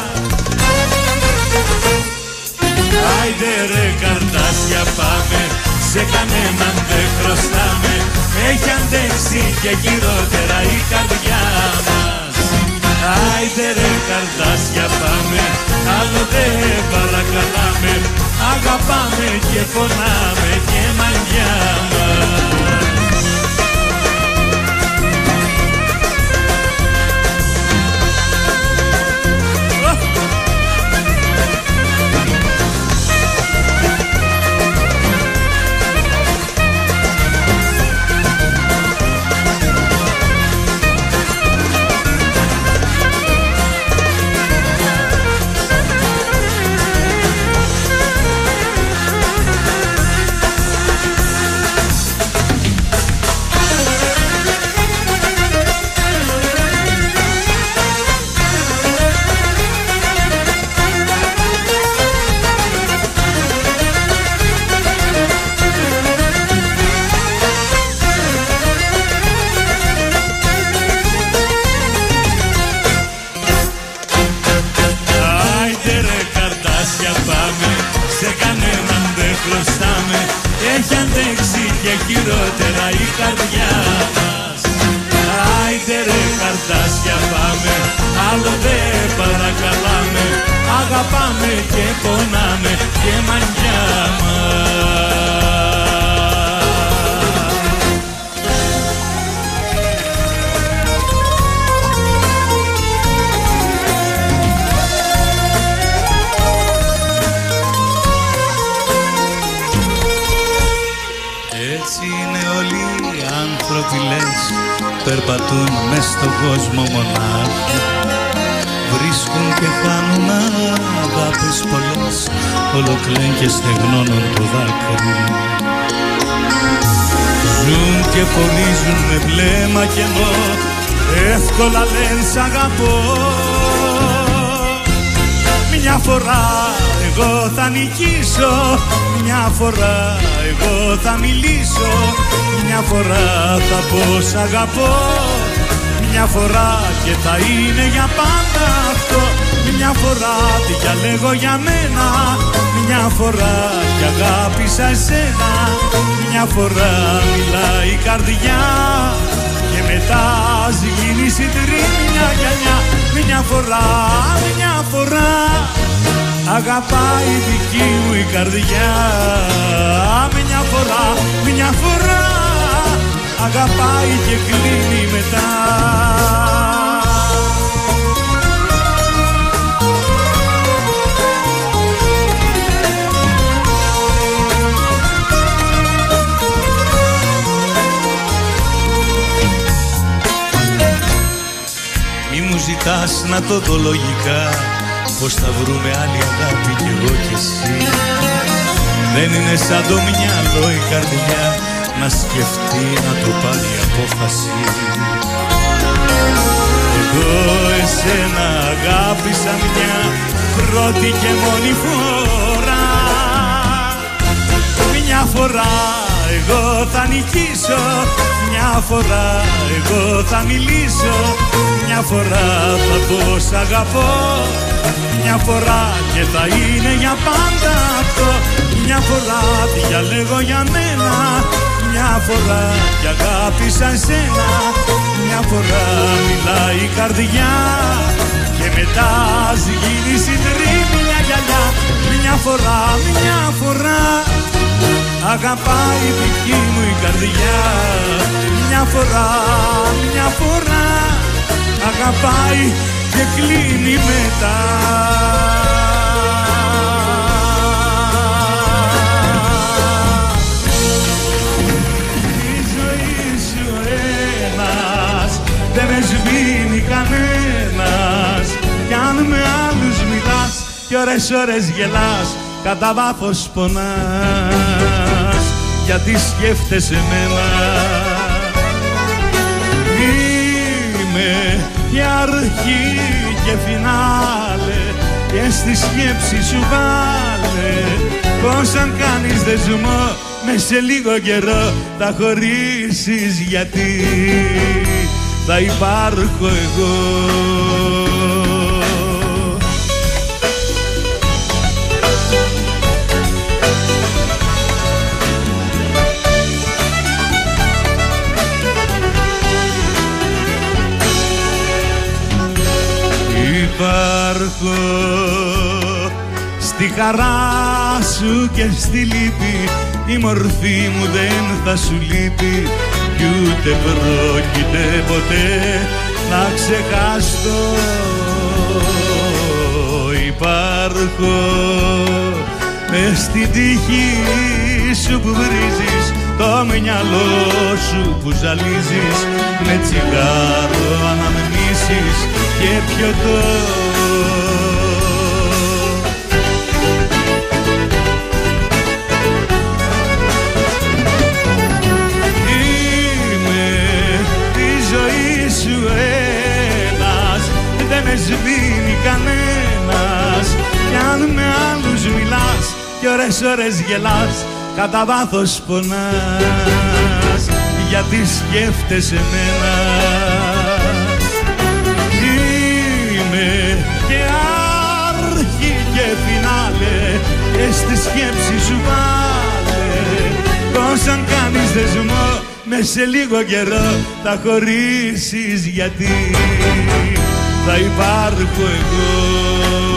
Άιντε ρε καρτάσια πάμε, σε κανέναν δεν χρωστάμε, έχει αντέξει και χειρότερα η καρδιά μας. Άιντε ρε καρτάσια πάμε, άλλο δεν παρακαλάμε, αγαπάμε και πονάμε και μαγιά μας. Χειρότερα η καρδιά μας. Άιντε ρε καρτάσια πάμε, άλλο δεν παρακαλάμε, αγαπάμε και πονάμε και μαγιά μας. Έτσι είναι όλοι οι άνθρωποι λες, περπατούν μες στον κόσμο μονάχοι, βρίσκουν και χάνουν αγάπες πολλές, ολοκλέν και στεγνώνουν το δάκρυ. Ζουν και φωνίζουν με βλέμμα κενό, εύκολα λένε σ' αγαπώ. Μια φορά εγώ θα νικήσω. Μια φορά εγώ θα μιλήσω. Μια φορά θα πω σ' αγαπώ. Μια φορά και θα είναι για πάντα αυτό. Μια φορά τι διαλέγω για μένα. Μια φορά κι αγάπησα εσένα. Μια φορά μιλάει η καρδιά και μετά σγίνει συντρίμμη μια γυαλιά. Μια φορά, μια φορά αγαπάει η δική μου η καρδιά. Μια φορά, μια φορά αγαπάει και κλείνει μετά. Μη μου ζητάς να το δω λογικά, πως θα βρούμε άλλη αγάπη κι εγώ κι εσύ. Δεν είναι σαν το μυαλό η καρδιά να σκεφτεί να το πάρει απόφαση. Εγώ εσένα αγάπησα μια πρώτη και μόνη φορά. Μια φορά εγώ θα νικήσω. Μια φορά εγώ θα μιλήσω. Μια φορά θα πω σ' αγαπώ. Μια φορά και θα είναι για πάντα αυτό. Μια φορά τι διαλέγω για μένα. Μια φορά κι αγάπησα εσένα. Μια φορά μιλάει η καρδιά και μετά σγίνει συντρίμμη μια γυαλιά. Μια φορά, μια φορά αγαπάει η δική μου η καρδιά. Μια φορά, μια φορά αγαπάει και κλείνει μετά. Δεν με σβήνει κανένας. Κι αν με άλλους μιλάς κι ώρες ώρες γελάς, κατά βάθος πονάς, γιατί σκέφτεσαι εμένα. Είμαι και αρχή και φινάλε και στη σκέψη σου βάλε πως αν κάνεις δεσμό μες σε λίγο καιρό θα χωρίσεις, γιατί θα υπάρχω εγώ. Υπάρχω στη χαρά σου και στη λύπη, η μορφή μου δεν θα σου λείπει κι ούτε πρόκειται ποτέ να ξεχάσω. Υπάρχω μες στην τύχη σου που βρίζεις, το μυαλό σου που ζαλίζεις, με τσιγάρο αναμνήσεις και πιωτό. Δεν με σβήνει κανένας. Κι αν με άλλους μιλάς κι ώρες ώρες γελάς, κατά βάθος πονάς, γιατί σκέφτεσαι εμένα. Είμαι και άρχη και φινάλε και στη σκέψη σου βάλε πως αν κάνεις δεσμό μες σε λίγο καιρό θα χωρίσεις, γιατί θα υπάρχω εγώ.